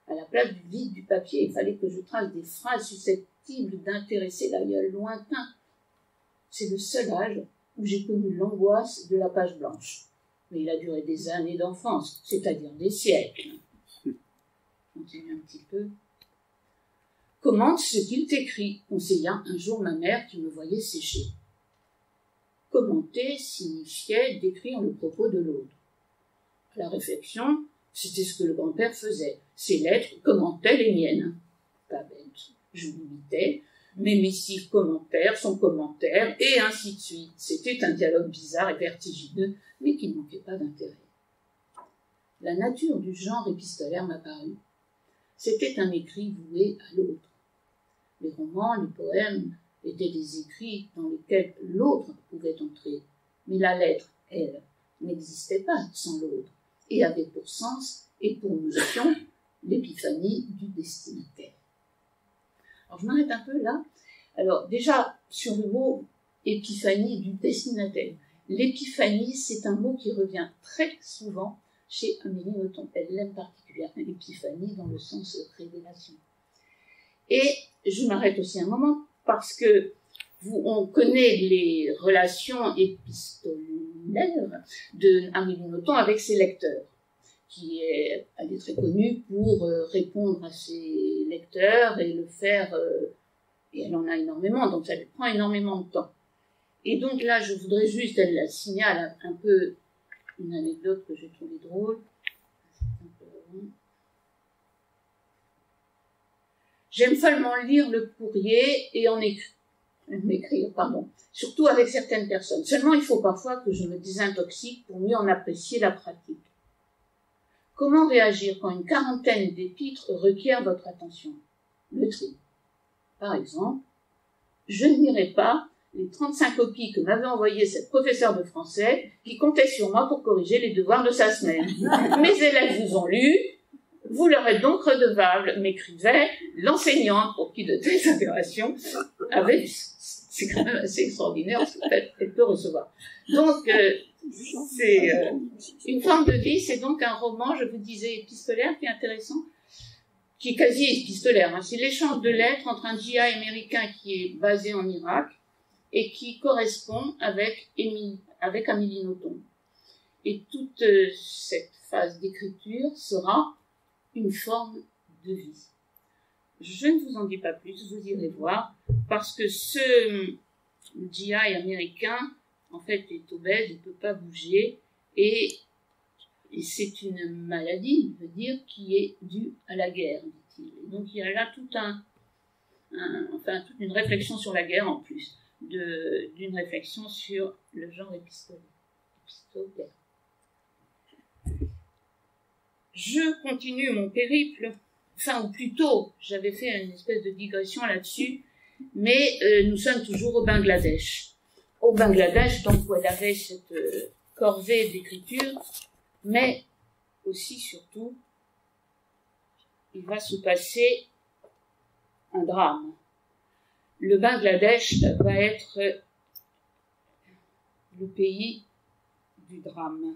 S1: À la place du vide du papier, il fallait que je trace des phrases susceptibles d'intéresser l'aïeul lointain. C'est le seul âge où j'ai connu l'angoisse de la page blanche. Mais il a duré des années d'enfance, c'est-à-dire des siècles. Je continue un petit peu. Commente ce qu'il t'écrit, conseilla un jour ma mère qui me voyait sécher. Commenter signifiait décrire le propos de l'autre. La réflexion, c'était ce que le grand-père faisait. Ses lettres commentaient les miennes. Pas bête, je l'imitais. Mes missives commentèrent son commentaire, et ainsi de suite. C'était un dialogue bizarre et vertigineux, mais qui ne manquait pas d'intérêt. La nature du genre épistolaire m'apparut. C'était un écrit voué à l'autre. Les romans, les poèmes étaient des écrits dans lesquels l'autre pouvait entrer, mais la lettre, elle, n'existait pas sans l'autre, et avait pour sens et pour notion l'épiphanie du destinataire. Alors je m'arrête un peu là. Alors déjà, sur le mot épiphanie du destinataire. L'épiphanie, c'est un mot qui revient très souvent chez Amélie Nothomb. Elle l'aime particulièrement, l'épiphanie dans le sens révélation. Et je m'arrête aussi un moment parce que on connaît les relations épistolaires de Amélie Nothomb avec ses lecteurs. Elle est très connue pour répondre à ses lecteurs et le faire, et elle en a énormément, donc ça lui prend énormément de temps. Et donc là, je voudrais juste, elle la signale un peu une anecdote que j'ai trouvée drôle. J'aime follement lire le courrier et en écrire, surtout avec certaines personnes. Seulement, il faut parfois que je me désintoxique pour mieux en apprécier la pratique. Comment réagir quand une quarantaine d'épîtres requiert votre attention? Le tri. Par exemple, je ne lirai pas les 35 copies que m'avait envoyées cette professeure de français qui comptait sur moi pour corriger les devoirs de sa semaine. Mes élèves vous ont lu, vous leur êtes donc redevable, m'écrivait l'enseignante pour qui de telles aberrations avait... C'est quand même assez extraordinaire ce qu'elle peut recevoir. Donc, c'est une forme de vie, c'est donc un roman, je vous disais, épistolaire, qui est intéressant, qui est quasi épistolaire. Hein. C'est l'échange de lettres entre un GI américain qui est basé en Irak et qui correspond avec Amélie Nothomb. Et toute cette phase d'écriture sera une forme de vie. Je ne vous en dis pas plus, vous irez voir, parce que ce GI américain, en fait, est obèse, il ne peut pas bouger, et c'est une maladie, je veux dire, qui est due à la guerre, dit-il. Et donc il y a là toute une réflexion sur la guerre en plus, d'une réflexion sur le genre épistolaire. Je continue mon périple, ou plutôt, j'avais fait une espèce de digression là-dessus, mais nous sommes toujours au Bangladesh. Au Bangladesh, donc, où elle avait cette corvée d'écriture, mais aussi, surtout, il va se passer un drame. Le Bangladesh va être le pays du drame.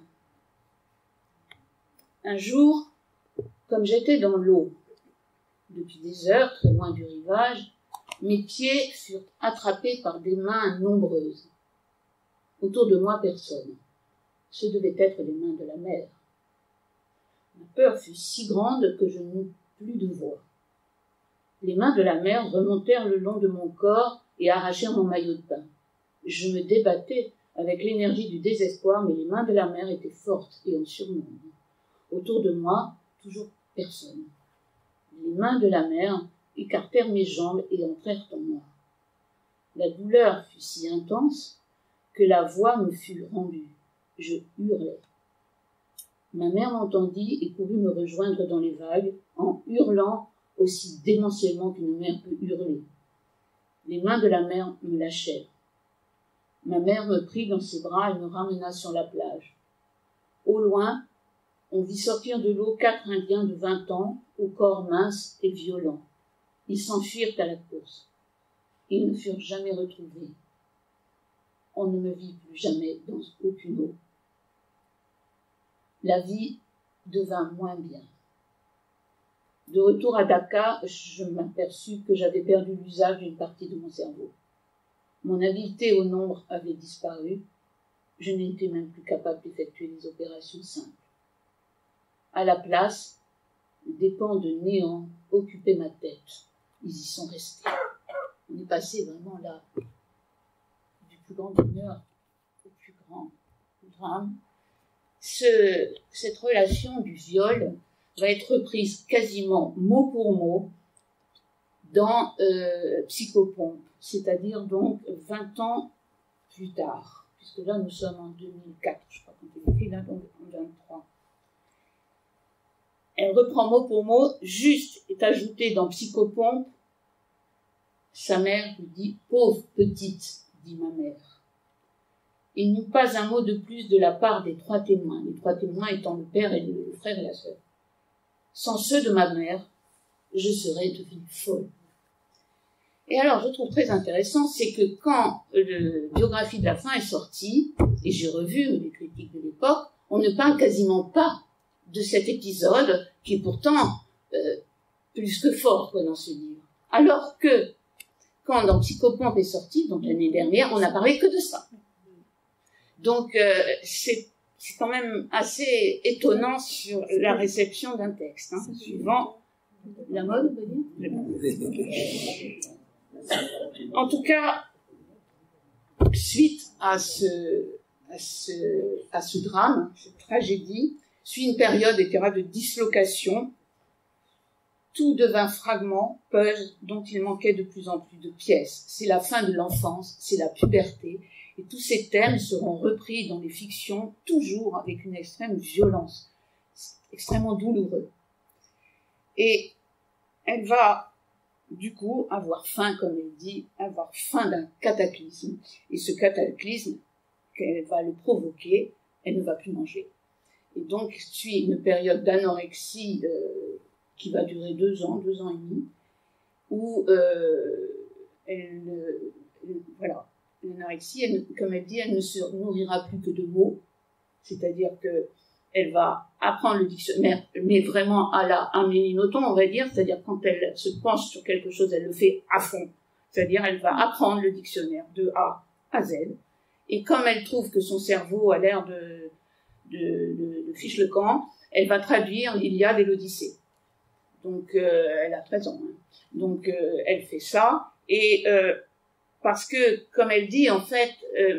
S1: Un jour, comme j'étais dans l'eau, depuis des heures, très loin du rivage, mes pieds furent attrapés par des mains nombreuses. Autour de moi, personne. Ce devaient être les mains de la mer. Ma peur fut si grande que je n'eus plus de voix. Les mains de la mer remontèrent le long de mon corps et arrachèrent mon maillot de bain. Je me débattais avec l'énergie du désespoir, mais les mains de la mer étaient fortes et en surnombre. Autour de moi, toujours personne. Les mains de la mer écartèrent mes jambes et entrèrent en moi. La douleur fut si intense que la voix me fut rendue. Je hurlais. Ma mère m'entendit et courut me rejoindre dans les vagues, en hurlant aussi démentiellement qu'une mère peut hurler. Les mains de la mère me lâchèrent. Ma mère me prit dans ses bras et me ramena sur la plage. Au loin, on vit sortir de l'eau 4 Indiens de 20 ans, au corps mince et violent. Ils s'enfuirent à la course. Ils ne furent jamais retrouvés. On ne me vit plus jamais dans aucune eau. La vie devint moins bien. De retour à Dakar, je m'aperçus que j'avais perdu l'usage d'une partie de mon cerveau. Mon habileté au nombre avait disparu. Je n'étais même plus capable d'effectuer des opérations simples. À la place, des pans de néant occupaient ma tête. Ils y sont restés. On est passé vraiment là, du plus grand bonheur au plus grand drame. Cette relation du viol va être reprise quasiment mot pour mot dans Psychopompe, c'est-à-dire donc 20 ans plus tard, puisque là nous sommes en 2004, je crois qu'on est écrit là, donc en 23. Elle reprend mot pour mot, juste est ajouté dans Psychopompe, sa mère lui dit « Pauvre petite », dit ma mère. Il n'y eut pas un mot de plus de la part des 3 témoins, les 3 témoins étant le père et le frère et la sœur. Sans ceux de ma mère, je serais devenue folle. Et alors, je trouve très intéressant, c'est que quand la biographie de la fin est sortie, et j'ai revu les critiques de l'époque, on ne parle quasiment pas de cet épisode, qui est pourtant plus que fort dans ce livre. Alors que, quand dans Psychopompe est sorti, donc l'année dernière, on n'a parlé que de ça. Donc, c'est quand même assez étonnant sur la réception d'un texte, hein, suivant la mode, on peut dire. En tout cas, suite à ce drame, cette tragédie, suit une période de dislocation. Tout devint fragment, puzzle, dont il manquait de plus en plus de pièces. C'est la fin de l'enfance, c'est la puberté, et tous ces thèmes seront repris dans les fictions, toujours avec une extrême violence, extrêmement douloureux. Et elle va, du coup, avoir faim, comme elle dit, avoir faim d'un cataclysme. Et ce cataclysme, qu'elle va le provoquer, elle ne va plus manger. Et donc, suit une période d'anorexie qui va durer 2 ans, 2 ans et demi, où voilà, l'anorexie, comme elle dit, elle ne se nourrira plus que de mots, c'est-à-dire que elle va apprendre le dictionnaire, mais vraiment à la Amélie Nothomb, on va dire, c'est-à-dire quand elle se penche sur quelque chose, elle le fait à fond, c'est-à-dire elle va apprendre le dictionnaire de A à Z, et comme elle trouve que son cerveau a l'air de fiche le camp, elle va traduire l'Iliade et l'Odyssée. Donc, elle a 13 ans. Hein. Donc, elle fait ça. Et parce que, comme elle dit, en fait,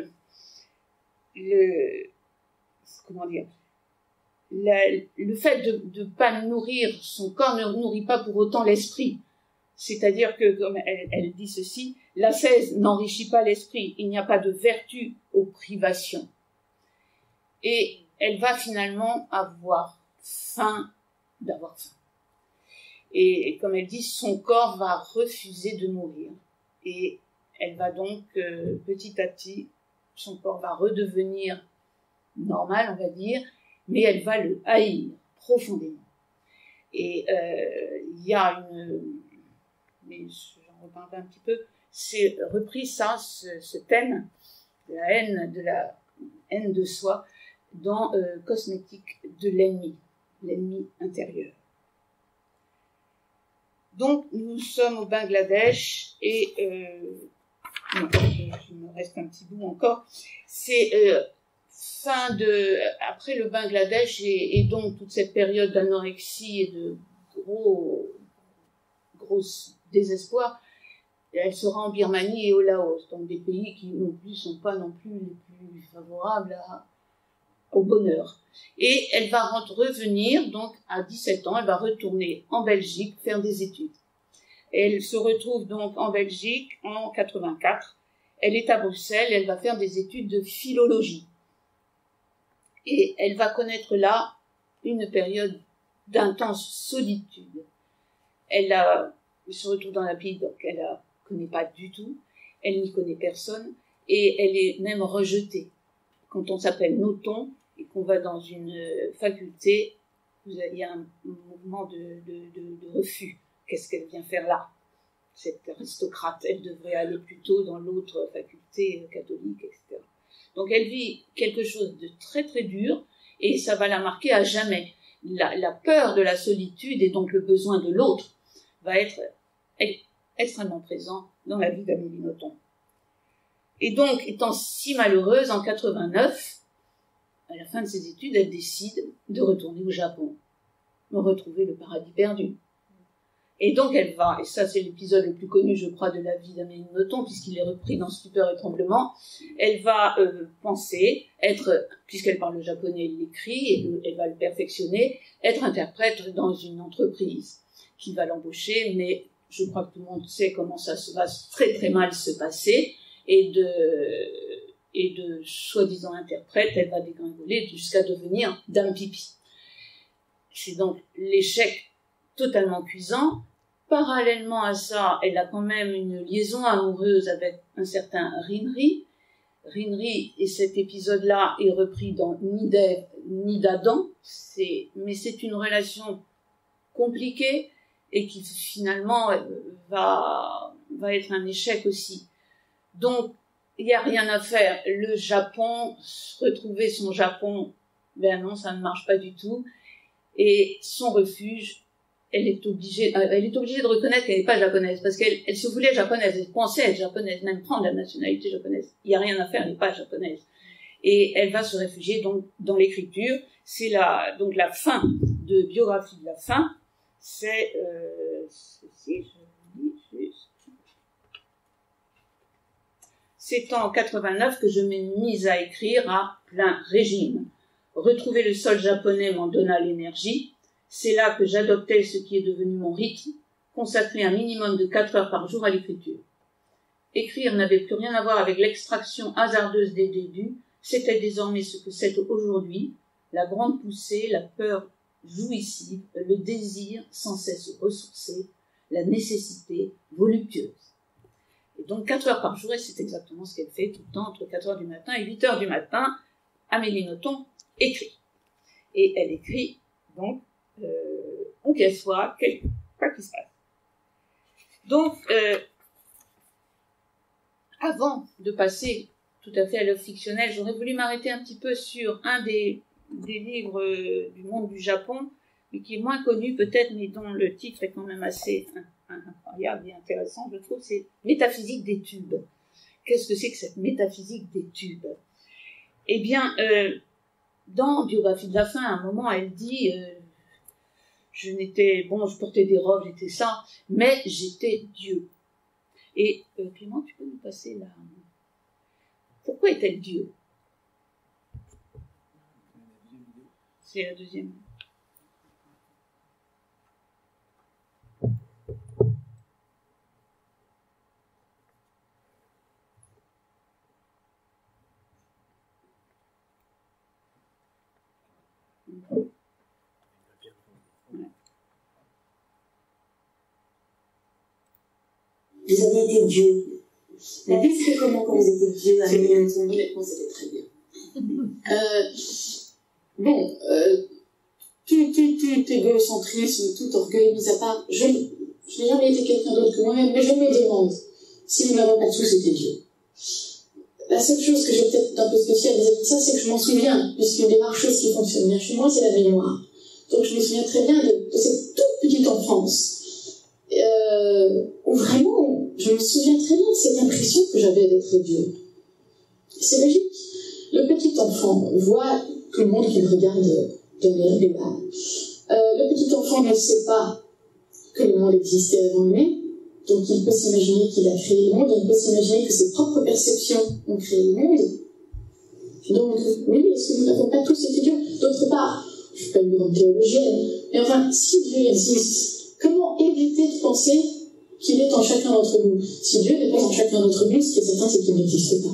S1: comment dire, le fait de pas nourrir son corps ne nourrit pas pour autant l'esprit. C'est-à-dire que, comme elle dit ceci, l'ascèse n'enrichit pas l'esprit. Il n'y a pas de vertu aux privations. Et elle va finalement avoir faim d'avoir faim. Et comme elle dit, son corps va refuser de mourir. Et elle va donc, petit à petit, son corps va redevenir normal, on va dire, mais elle va le haïr profondément. Et il y a mais j'en reparlerai un petit peu, c'est repris ça, ce thème de la haine de soi, dans Cosmétique de l'ennemi intérieur. Donc, nous sommes au Bangladesh et il me reste un petit bout encore. C'est après le Bangladesh et donc toute cette période d'anorexie et de gros désespoir, elle sera en Birmanie et au Laos, donc des pays qui sont pas non plus les plus favorables au bonheur. Et elle va revenir, donc à 17 ans, elle va retourner en Belgique faire des études. Elle se retrouve donc en Belgique en 84. Elle est à Bruxelles, elle va faire des études de philologie. Et elle va connaître là une période d'intense solitude. Elle se retrouve dans un pays donc elle ne connaît pas du tout, elle n'y connaît personne, et elle est même rejetée. Quand on s'appelle Nothomb, et qu'on va dans une faculté, il y a un mouvement de refus. Qu'est-ce qu'elle vient faire là? Cette aristocrate, elle devrait aller plutôt dans l'autre faculté catholique, etc. Donc elle vit quelque chose de très très dur, et ça va la marquer à jamais. la peur de la solitude et donc le besoin de l'autre va être extrêmement présent dans la vie d'Amélie Nothomb. Et donc, étant si malheureuse, en 89, à la fin de ses études, elle décide de retourner au Japon, de retrouver le paradis perdu. Et donc elle va, et ça c'est l'épisode le plus connu, je crois, de la vie d'Amélie Nothomb, puisqu'il est repris dans Stupeur et Tremblement, elle va penser être, puisqu'elle parle le japonais, elle l'écrit, et elle va le perfectionner, être interprète dans une entreprise qui va l'embaucher, mais je crois que tout le monde sait comment ça va très très mal se passer, et de soi-disant interprète, elle va dégringoler jusqu'à devenir Dame Pipi. C'est donc l'échec totalement cuisant. Parallèlement à ça, elle a quand même une liaison amoureuse avec un certain Rinri. Rinri, et cet épisode-là est repris dans Ni d'Ève, ni d'Adam, mais c'est une relation compliquée et qui finalement va être un échec aussi. Donc, il n'y a rien à faire. Le Japon, retrouver son Japon, ben non, ça ne marche pas du tout. Et son refuge, elle est obligée de reconnaître qu'elle n'est pas japonaise, parce qu'elle se voulait japonaise, elle pensait être japonaise, même prendre la nationalité japonaise. Il n'y a rien à faire, elle n'est pas japonaise. Et elle va se réfugier donc dans l'écriture. C'est donc la fin de Biographie de la fin. C'est ceci, je lis juste. C'est en 89 que je m'ai mise à écrire à plein régime. Retrouver le sol japonais m'en donna l'énergie. C'est là que j'adoptais ce qui est devenu mon rythme, consacrer un minimum de 4 heures par jour à l'écriture. Écrire n'avait plus rien à voir avec l'extraction hasardeuse des débuts, c'était désormais ce que c'est aujourd'hui, la grande poussée, la peur jouissive, le désir sans cesse ressourcé, la nécessité voluptueuse. Et donc 4 heures par jour, et c'est exactement ce qu'elle fait tout le temps, entre 4 heures du matin et 8 heures du matin, Amélie Nothomb écrit. Et elle écrit, donc, où qu'elle soit, quoi qu'il se passe. Donc, avant de passer tout à fait à l'œuvre fictionnelle, j'aurais voulu m'arrêter un petit peu sur un des livres du monde du Japon, mais qui est moins connu peut-être, mais dont le titre est quand même assez incroyable et intéressant, je trouve, c'est Métaphysique des tubes. Qu'est-ce que c'est que cette métaphysique des tubes? Eh bien, dans Biographie de la fin, à un moment, elle dit je portais des robes, j'étais ça, mais j'étais Dieu. Et Clément, tu peux nous passer là? Pourquoi est-elle Dieu? C'est la deuxième.
S3: Vous avez été Dieu. Mais décrivez comment quand vous étiez Dieu à Amélie Nothomb.
S4: Honnêtement, c'était très bien. Tout égocentrisme, tout orgueil mis à part, je n'ai jamais été quelqu'un d'autre que moi-même, mais je me demande si nous n'avons pas tous été Dieu. La seule chose que j'ai peut-être un peu spéciale vis-à-vis de ça, c'est que je m'en souviens, puisqu'une des rares choses qui fonctionne bien chez moi, c'est la mémoire. Donc je me souviens très bien de cette toute petite enfance, où vraiment, je me souviens très bien de cette impression que j'avais d'être Dieu. C'est logique. Le petit enfant voit tout le monde qui le regarde d'un air béat. Le petit enfant ne sait pas que le monde existait avant lui, donc il peut s'imaginer qu'il a créé le monde, il peut s'imaginer que ses propres perceptions ont créé le monde. Donc, oui, est-ce que nous n'avons pas tous été Dieu? D'autre part, je ne suis pas une grande théologienne, mais enfin, si Dieu existe, comment éviter de penser qu'il est en chacun d'entre nous? Si Dieu n'est pas en chacun d'entre nous, ce qui est certain, c'est qu'il n'existe pas.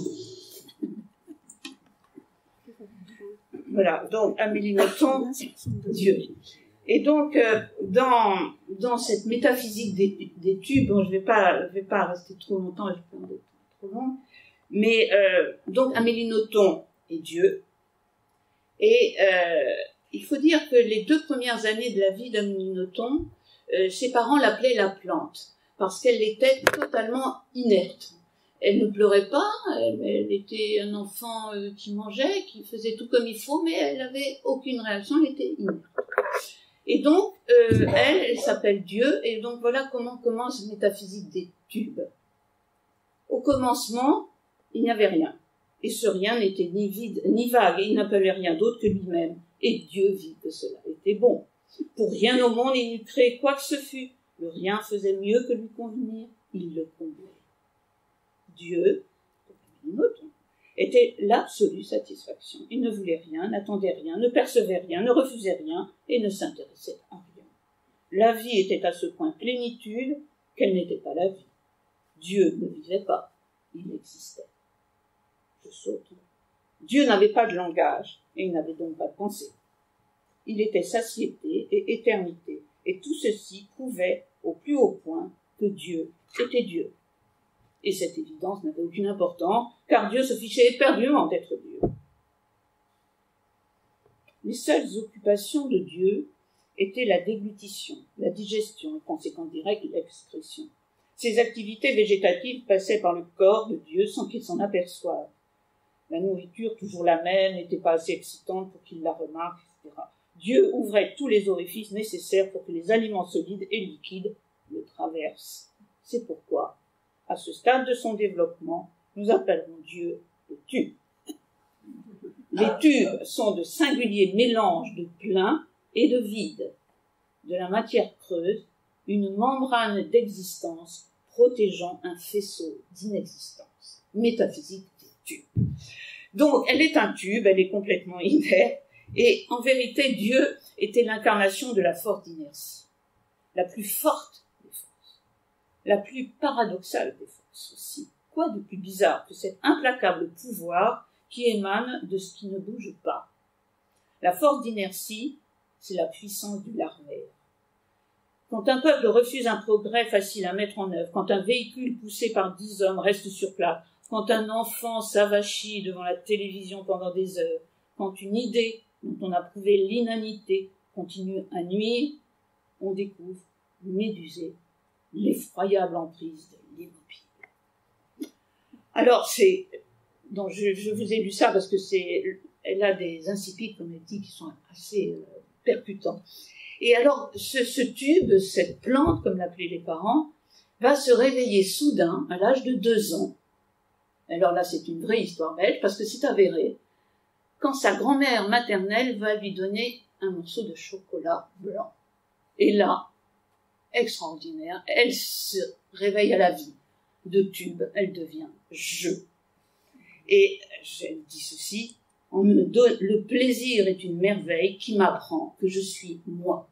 S1: Voilà, donc Amélie Nothomb, Dieu. Et donc, dans cette métaphysique des tubes, bon, je vais pas rester trop longtemps, je vais pas être trop long, mais donc Amélie Nothomb est Dieu. Et il faut dire que les 2 premières années de la vie d'Amélie Nothomb, ses parents l'appelaient la plante, parce qu'elle était totalement inerte. Elle ne pleurait pas, elle était un enfant qui mangeait, qui faisait tout comme il faut, mais elle n'avait aucune réaction, elle était inerte. Et donc, elle s'appelle Dieu, et donc voilà comment commence la métaphysique des tubes. Au commencement, il n'y avait rien. Et ce rien n'était ni vide, ni vague, et il n'appelait rien d'autre que lui-même. Et Dieu vit que cela était bon. Pour rien au monde, il n'eût créé quoi que ce fût. Le rien faisait mieux que lui convenir, il le comblait. Dieu, était l'absolue satisfaction. Il ne voulait rien, n'attendait rien, ne percevait rien, ne refusait rien, et ne s'intéressait à rien. La vie était à ce point plénitude qu'elle n'était pas la vie. Dieu ne vivait pas, il existait. Je saute. Dieu n'avait pas de langage, et il n'avait donc pas de pensée. Il était satiété et éternité, et tout ceci prouvait au plus haut point que Dieu était Dieu. Et cette évidence n'avait aucune importance, car Dieu se fichait éperdument d'être Dieu. Les seules occupations de Dieu étaient la déglutition, la digestion, et conséquence directe, l'excrétion. Ces activités végétatives passaient par le corps de Dieu sans qu'il s'en aperçoive. La nourriture, toujours la même, n'était pas assez excitante pour qu'il la remarque, etc. Dieu ouvrait tous les orifices nécessaires pour que les aliments solides et liquides le traversent. C'est pourquoi, à ce stade de son développement, nous appellerons Dieu le tube. Les tubes sont de singuliers mélanges de plein et de vide, de la matière creuse, une membrane d'existence protégeant un faisceau d'inexistence. Métaphysique des tubes. Donc, elle est un tube, elle est complètement inerte, et en vérité, Dieu était l'incarnation de la force d'inertie, la plus forte des forces, la plus paradoxale des forces aussi. Quoi de plus bizarre que cet implacable pouvoir qui émane de ce qui ne bouge pas? La force d'inertie, c'est la puissance du larvaire. Quand un peuple refuse un progrès facile à mettre en œuvre, quand un véhicule poussé par 10 hommes reste sur place, quand un enfant s'avachit devant la télévision pendant des heures, quand une idée dont on a prouvé l'inanité continue à nuire, on découvre, médusé, l'effroyable emprise de l'immobilier. Alors, donc je vous ai lu ça parce que elle a des incipides, comme elle dit, qui sont assez percutants. Et alors, ce tube, cette plante, comme l'appelaient les parents, va se réveiller soudain, à l'âge de 2 ans. Alors là, c'est une vraie histoire belge, parce que c'est avéré, quand sa grand-mère maternelle va lui donner un morceau de chocolat blanc. Et là, extraordinaire, elle se réveille à la vie. De tube, elle devient je. Et elle dit ceci, le plaisir est une merveille qui m'apprend que je suis moi.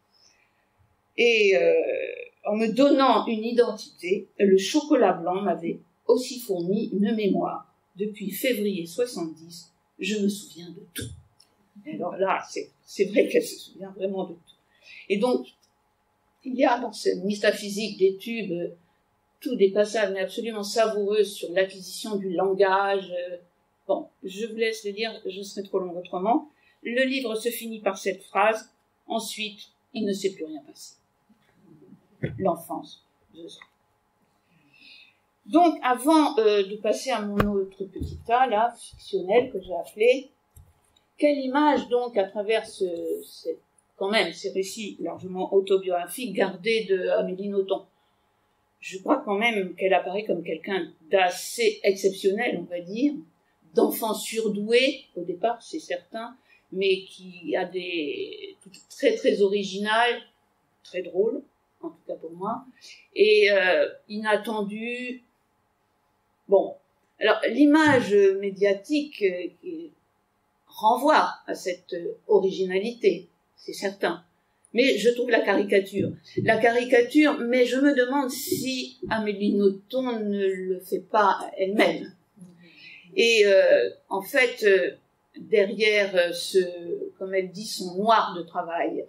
S1: Et en me donnant une identité, le chocolat blanc m'avait aussi fourni une mémoire. Depuis février 70, je me souviens de tout. Et alors là, c'est vrai qu'elle se souvient vraiment de tout. Et donc, il y a dans cette métaphysique des tubes tous des passages mais absolument savoureux sur l'acquisition du langage. Bon, je vous laisse le lire, je serai trop long autrement. Le livre se finit par cette phrase, ensuite, il ne s'est plus rien passé. L'enfance, 2 ans. Donc, avant de passer à mon autre petit tas, là, fictionnel, que j'ai appelé, quelle image, donc, à travers quand même, ces récits largement autobiographiques gardés de Amélie Nothomb. Je crois quand même qu'elle apparaît comme quelqu'un d'assez exceptionnel, on va dire, d'enfant surdoué, au départ, c'est certain, mais qui a des très très original, très drôle, en tout cas pour moi, et inattendu. Bon, alors l'image médiatique renvoie à cette originalité, c'est certain. Mais je trouve la caricature, mais je me demande si Amélie Nothomb ne le fait pas elle-même. Et en fait, derrière comme elle dit, son noir de travail,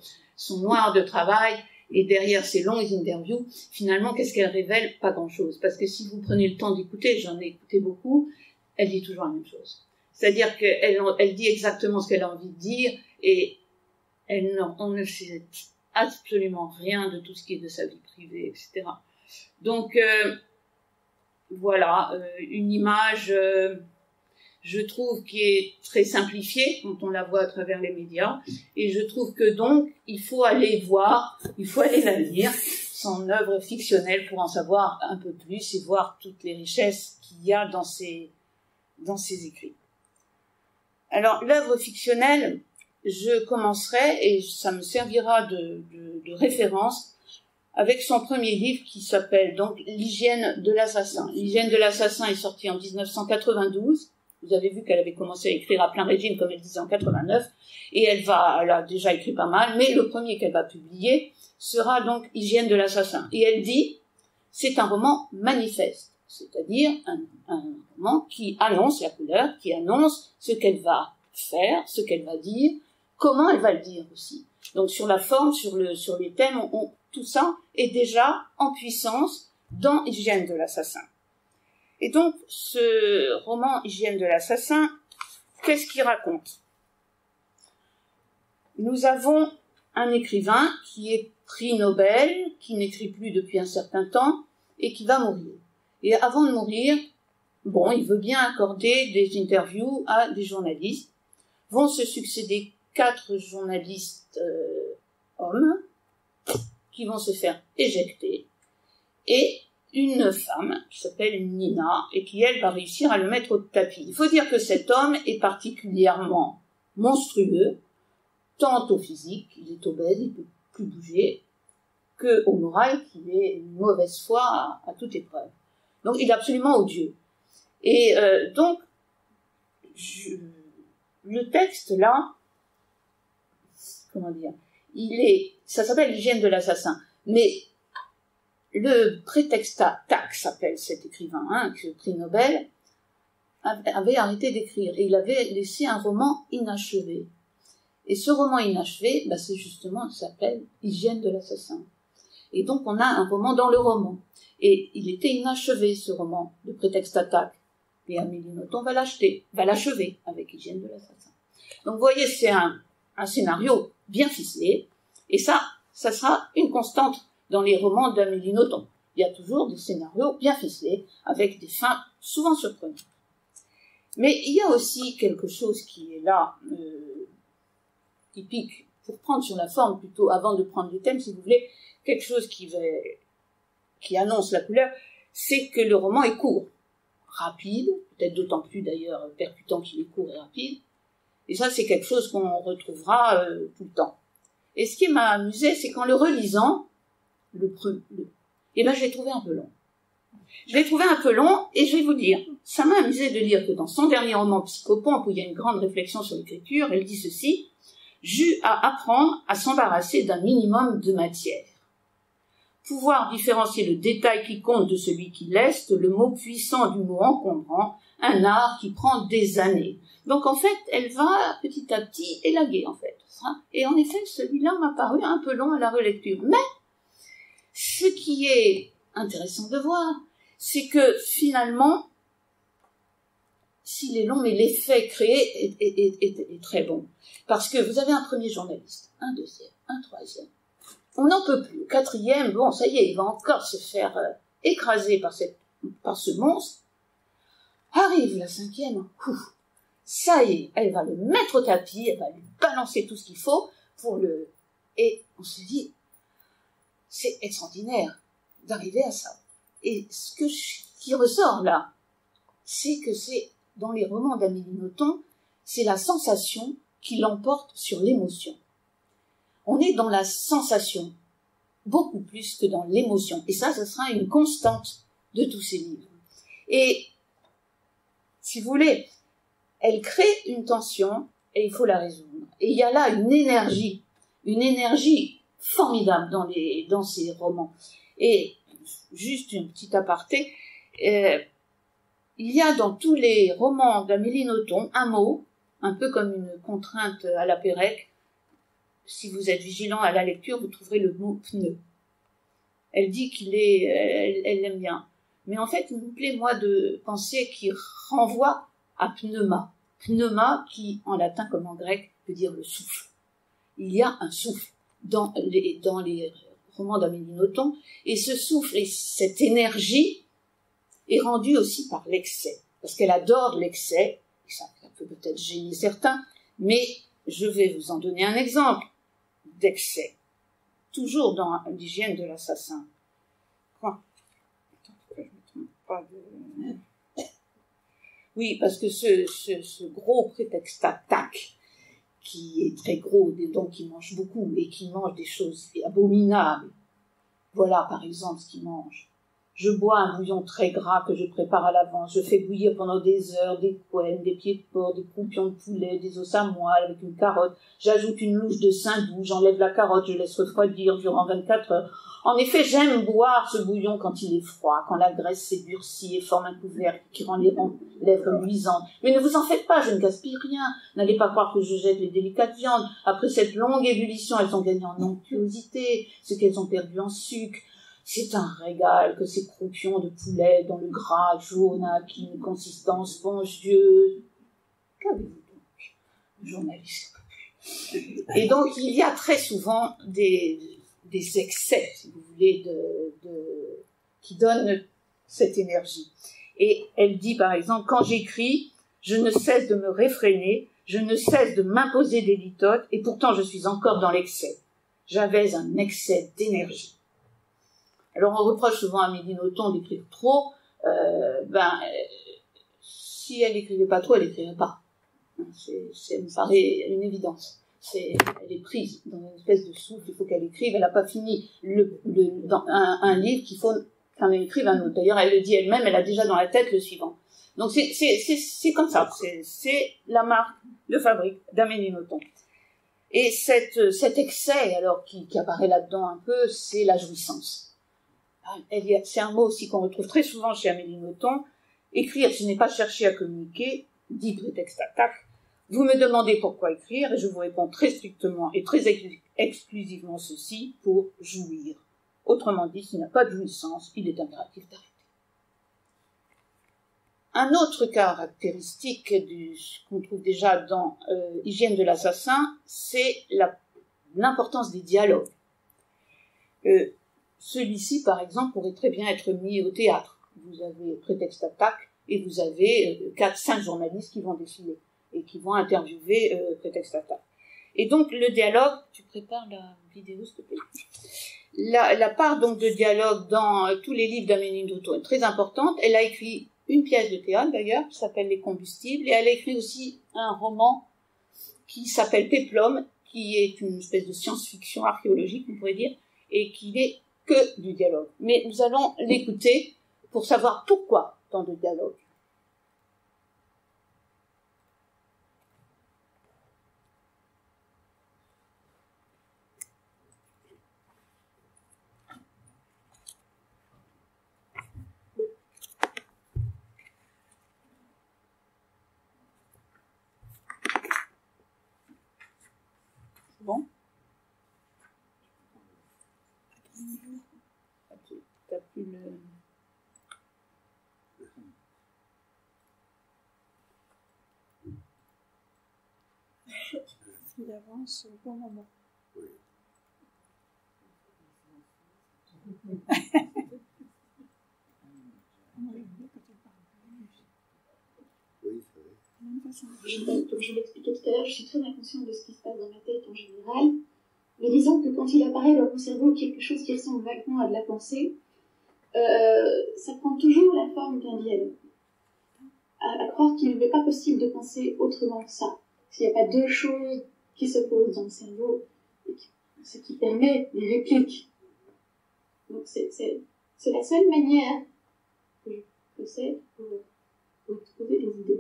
S1: et derrière ces longues interviews, finalement, qu'est-ce qu'elle révèle? Pas grand-chose. Parce que si vous prenez le temps d'écouter, j'en ai écouté beaucoup, elle dit toujours la même chose. C'est-à-dire qu'elle dit exactement ce qu'elle a envie de dire, et on ne sait absolument rien de tout ce qui est de sa vie privée, etc. Donc, voilà, une image, je trouve, qui est très simplifiée quand on la voit à travers les médias, et je trouve que donc, il faut aller voir, il faut aller la lire, son œuvre fictionnelle pour en savoir un peu plus et voir toutes les richesses qu'il y a dans ses écrits. Alors, l'œuvre fictionnelle, je commencerai, et ça me servira de référence, avec son premier livre qui s'appelle donc L'hygiène de l'assassin. L'hygiène de l'assassin est sorti en 1992. Vous avez vu qu'elle avait commencé à écrire à plein régime, comme elle disait, en 89. Et elle a déjà écrit pas mal, mais le premier qu'elle va publier sera donc Hygiène de l'assassin. Et elle dit, c'est un roman manifeste, c'est-à-dire un roman qui annonce la couleur, qui annonce ce qu'elle va faire, ce qu'elle va dire, comment elle va le dire aussi. Donc sur la forme, sur les thèmes, tout ça est déjà en puissance dans Hygiène de l'assassin. Et donc, ce roman Hygiène de l'assassin, qu'est-ce qu'il raconte? Nous avons un écrivain qui est prix Nobel, qui n'écrit plus depuis un certain temps, et qui va mourir. Et avant de mourir, bon, il veut bien accorder des interviews à des journalistes. Vont se succéder 4 journalistes hommes, qui vont se faire éjecter, et une femme qui s'appelle Nina, et qui, elle, va réussir à le mettre au tapis. Il faut dire que cet homme est particulièrement monstrueux, tant au physique, il est obèse, il ne peut plus bouger, que au moral, qu'il est une mauvaise foi à toute épreuve. Donc, il est absolument odieux. Et donc, le texte, là, comment dire, ça s'appelle L'hygiène de l'assassin, mais le prétextataque s'appelle cet écrivain, que le prix Nobel avait arrêté d'écrire, et il avait laissé un roman inachevé. Et ce roman inachevé, c'est justement, il s'appelle Hygiène de l'assassin. Et donc on a un roman dans le roman. Et il était inachevé, ce roman, de prétextataque. Et Amélie Nothomb va l'achever avec Hygiène de l'assassin. Donc vous voyez, c'est un scénario bien ficelé, et ça sera une constante dans les romans d'Amélie Nothomb. Il y a toujours des scénarios bien ficelés, avec des fins souvent surprenantes. Mais il y a aussi quelque chose qui est là, typique, pour prendre sur la forme plutôt, avant de prendre le thème, si vous voulez, quelque chose qui annonce la couleur, c'est que le roman est court, rapide, peut-être d'autant plus d'ailleurs percutant qu'il est court et rapide, et ça c'est quelque chose qu'on retrouvera tout le temps. Et ce qui m'a amusé, c'est qu'en le relisant, je l'ai trouvé un peu long. Je l'ai trouvé un peu long, et je vais vous dire, ça m'a amusé de lire que dans son dernier roman Psychopompe, où il y a une grande réflexion sur l'écriture, elle dit ceci: j'eus à apprendre à s'embarrasser d'un minimum de matière. Pouvoir différencier le détail qui compte de celui qui laisse, le mot puissant du mot encombrant, un art qui prend des années. Donc en fait, elle va petit à petit élaguer, en fait. Et en effet, celui-là m'a paru un peu long à la relecture. Mais ce qui est intéressant de voir, c'est que finalement, s'il est long, mais l'effet créé est très bon. Parce que vous avez un premier journaliste, un deuxième, un troisième. On n'en peut plus. Le quatrième, bon, ça y est, il va encore se faire écraser par ce monstre. Arrive la cinquième, ça y est, elle va le mettre au tapis, elle va lui balancer tout ce qu'il faut et on se dit, c'est extraordinaire d'arriver à ça. Et ce qui ressort là, c'est que c'est, dans les romans d'Amélie Nothomb, c'est la sensation qui l'emporte sur l'émotion. On est dans la sensation, beaucoup plus que dans l'émotion. Et ça sera une constante de tous ces livres. Et, si vous voulez, elle crée une tension et il faut la résoudre. Et il y a là une énergie formidable dans ces romans. Et juste une petite aparté, il y a dans tous les romans d'Amélie Nothomb un mot, un peu comme une contrainte à la Pérec. Si vous êtes vigilant à la lecture, vous trouverez le mot pneu. Elle dit elle l'aime bien. Mais en fait, il me plaît, moi, de penser qu'il renvoie à pneuma. Pneuma, qui, en latin comme en grec, veut dire le souffle. Il y a un souffle dans les romans d'Amélie Nothomb, et ce souffle et cette énergie est rendue aussi par l'excès, parce qu'elle adore l'excès, Ça peut peut-être gêner certains, mais je vais vous en donner un exemple d'excès. Toujours dans l'hygiène de l'assassin. Quoi? Attends, je me trompe pas de... Oui, parce que ce gros prétexte attaque, qui est très gros, donc qui mange beaucoup, et qui mange des choses abominables. Voilà, par exemple, ce qu'il mange. Je bois un bouillon très gras que je prépare à l'avance. Je fais bouillir pendant des heures des couennes, des pieds de porc, des croupions de poulet, des os à moelle avec une carotte. J'ajoute une louche de saindoux, j'enlève la carotte, je laisse refroidir durant 24 heures. En effet, j'aime boire ce bouillon quand il est froid, quand la graisse s'est durcie et forme un couvercle qui rend les lèvres luisantes. Mais ne vous en faites pas, je ne gaspille rien. N'allez pas croire que je jette les délicates viandes. Après cette longue ébullition, elles ont gagné en onctuosité, ce qu'elles ont perdu en sucre. C'est un régal que ces croupions de poulet dont le gras jaune a acquis une consistance spongieuse. Qu'avez-vous donc, journaliste? Et donc, il y a très souvent des excès, si vous voulez, qui donnent cette énergie. Et elle dit, par exemple, quand j'écris, je ne cesse de me réfréner, je ne cesse de m'imposer des litotes, et pourtant je suis encore dans l'excès. J'avais un excès d'énergie. Alors, on reproche souvent à Amélie Nothomb d'écrire trop. Si elle n'écrivait pas trop, elle n'écrivait pas. Ça me paraît une évidence. Elle est prise dans une espèce de souffle, il faut qu'elle écrive. Elle n'a pas fini dans un livre qu'il faut qu'elle écrive un autre. D'ailleurs, elle le dit elle-même, elle a déjà dans la tête le suivant. Donc, c'est comme ça. C'est la marque de fabrique d'Amélie Nothomb. Et cet excès, alors, qui apparaît là-dedans un peu, c'est la jouissance. C'est un mot aussi qu'on retrouve très souvent chez Amélie Nothomb. Écrire, ce n'est pas chercher à communiquer, dit prétexte attaque. Vous me demandez pourquoi écrire, et je vous réponds très strictement et très exclusivement ceci, pour jouir. Autrement dit, s'il n'y a pas de jouissance, il est impératif d'arrêter. Un autre caractéristique qu'on trouve déjà dans Hygiène de l'assassin, c'est l'importance des dialogues. Celui-ci, par exemple, pourrait très bien être mis au théâtre. Vous avez prétexte attaque et vous avez 4-5 journalistes qui vont défiler et qui vont interviewer prétexte attaque. Et donc, le dialogue, tu prépares la vidéo, s'il te plaît. La part donc de dialogue dans tous les livres d'Amélie Nothomb est très importante. Elle a écrit une pièce de théâtre, d'ailleurs, qui s'appelle Les Combustibles, et elle a écrit aussi un roman qui s'appelle Péplum, qui est une espèce de science-fiction archéologique, on pourrait dire, et qui n'est que du dialogue. Mais nous allons l'écouter pour savoir pourquoi tant de dialogue. Bon. T'as plus le...
S2: Il avance au bon moment.
S5: Oui.
S4: Comme je l'expliquais tout à l'heure, je suis très inconsciente de ce qui se passe dans ma tête en général. Mais disons que quand il apparaît dans mon cerveau quelque chose qui ressemble vaguement à de la pensée, ça prend toujours la forme d'un dialogue. À croire qu'il n'est pas possible de penser autrement que ça. S'il n'y a pas deux choses qui se posent dans le cerveau, ce qui permet des répliques. Donc c'est la seule manière que je possède pour trouver des idées.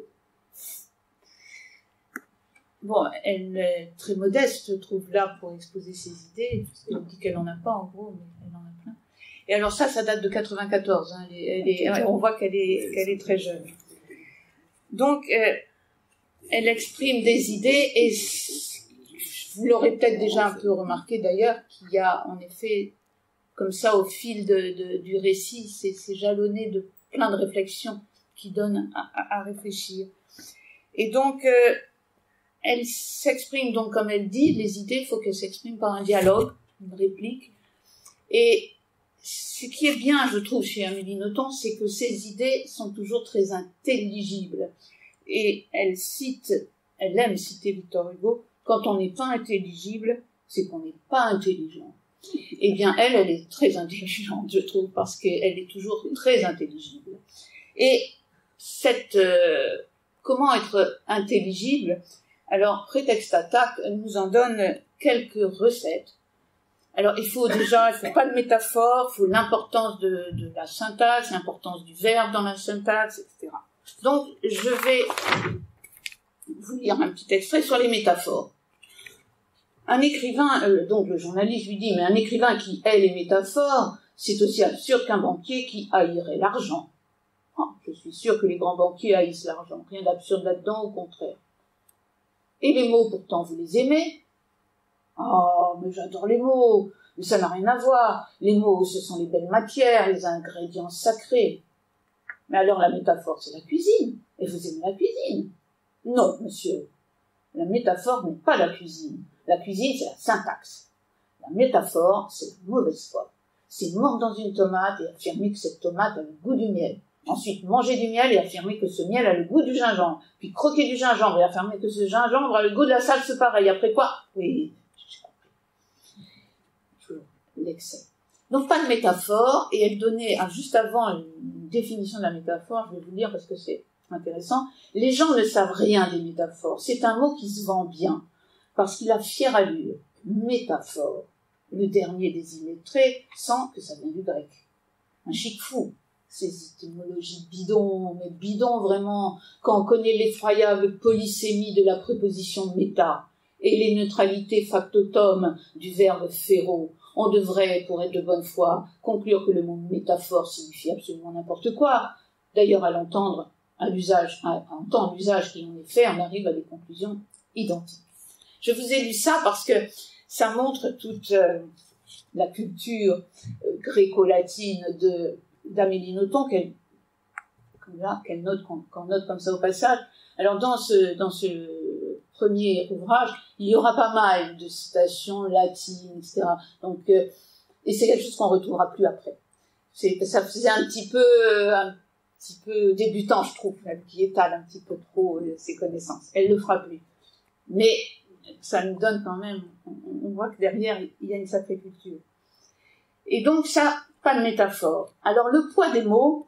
S1: Bon, elle est très modeste, je trouve, là, pour exposer ses idées, parce qu'elle dit qu'elle n'en a pas, en gros, mais elle en a plein. Et alors ça date de 94, hein, on voit qu'elle est très jeune. Donc, elle exprime des idées, et vous l'aurez peut-être déjà un peu remarqué d'ailleurs, qu'il y a en effet, comme ça, au fil du récit, c'est jalonné de plein de réflexions qui donnent à réfléchir. Et donc, elle s'exprime donc, comme elle dit, les idées, il faut qu'elles s'expriment par un dialogue, une réplique. Et ce qui est bien, je trouve, chez Amélie Nothomb, c'est que ces idées sont toujours très intelligibles. et elle aime citer Victor Hugo, quand on n'est pas intelligible, c'est qu'on n'est pas intelligent. Eh bien, elle est très intelligente, je trouve, parce qu'elle est toujours très intelligible. Et comment être intelligible? Alors, Prétexte Attaque nous en donne quelques recettes. Alors, il faut pas de métaphore, il faut l'importance de la syntaxe, l'importance du verbe dans la syntaxe, etc. Donc, je vais vous lire un petit extrait sur les métaphores. Un écrivain, donc le journaliste lui dit, mais un écrivain qui hait les métaphores, c'est aussi absurde qu'un banquier qui haïrait l'argent. Oh, je suis sûre que les grands banquiers haïssent l'argent. Rien d'absurde là-dedans, au contraire. Et les mots, pourtant, vous les aimez? Oh, mais j'adore les mots. Mais ça n'a rien à voir. Les mots, ce sont les belles matières, les ingrédients sacrés. Mais alors la métaphore, c'est la cuisine. Et vous aimez la cuisine? Non, monsieur. La métaphore n'est pas la cuisine. La cuisine, c'est la syntaxe. La métaphore, c'est la mauvaise foi. C'est mordre dans une tomate et affirmer que cette tomate a le goût du miel. Ensuite, manger du miel et affirmer que ce miel a le goût du gingembre. Puis croquer du gingembre et affirmer que ce gingembre a le goût de la salse pareil. Après quoi? Oui, j'ai compris. L'excès. Donc pas de métaphore, et elle donnait, juste avant une définition de la métaphore, je vais vous le dire parce que c'est intéressant, les gens ne savent rien des métaphores. C'est un mot qui se vend bien, parce qu'il a fière allure. Métaphore, le dernier des illettrés, sans que ça vienne du grec. Un chic fou. Ces étymologies bidons, mais bidons vraiment, quand on connaît l'effroyable polysémie de la préposition méta et les neutralités factotum du verbe féro, on devrait, pour être de bonne foi, conclure que le mot métaphore signifie absolument n'importe quoi. D'ailleurs, à entendre l'usage qui en est fait, on arrive à des conclusions identiques. Je vous ai lu ça parce que ça montre toute la culture gréco-latine d'Amélie Nothomb qu'on note comme ça au passage. Alors dans ce premier ouvrage, il y aura pas mal de citations latines, etc. Donc et c'est quelque chose qu'on retrouvera plus après. Ça faisait un petit peu débutant, je trouve, qui étale un petit peu trop ses connaissances. Elle le fera plus. Mais ça nous donne quand même, on voit que derrière il y a une sacrée culture. Et donc ça, pas de métaphore. Alors le poids des mots,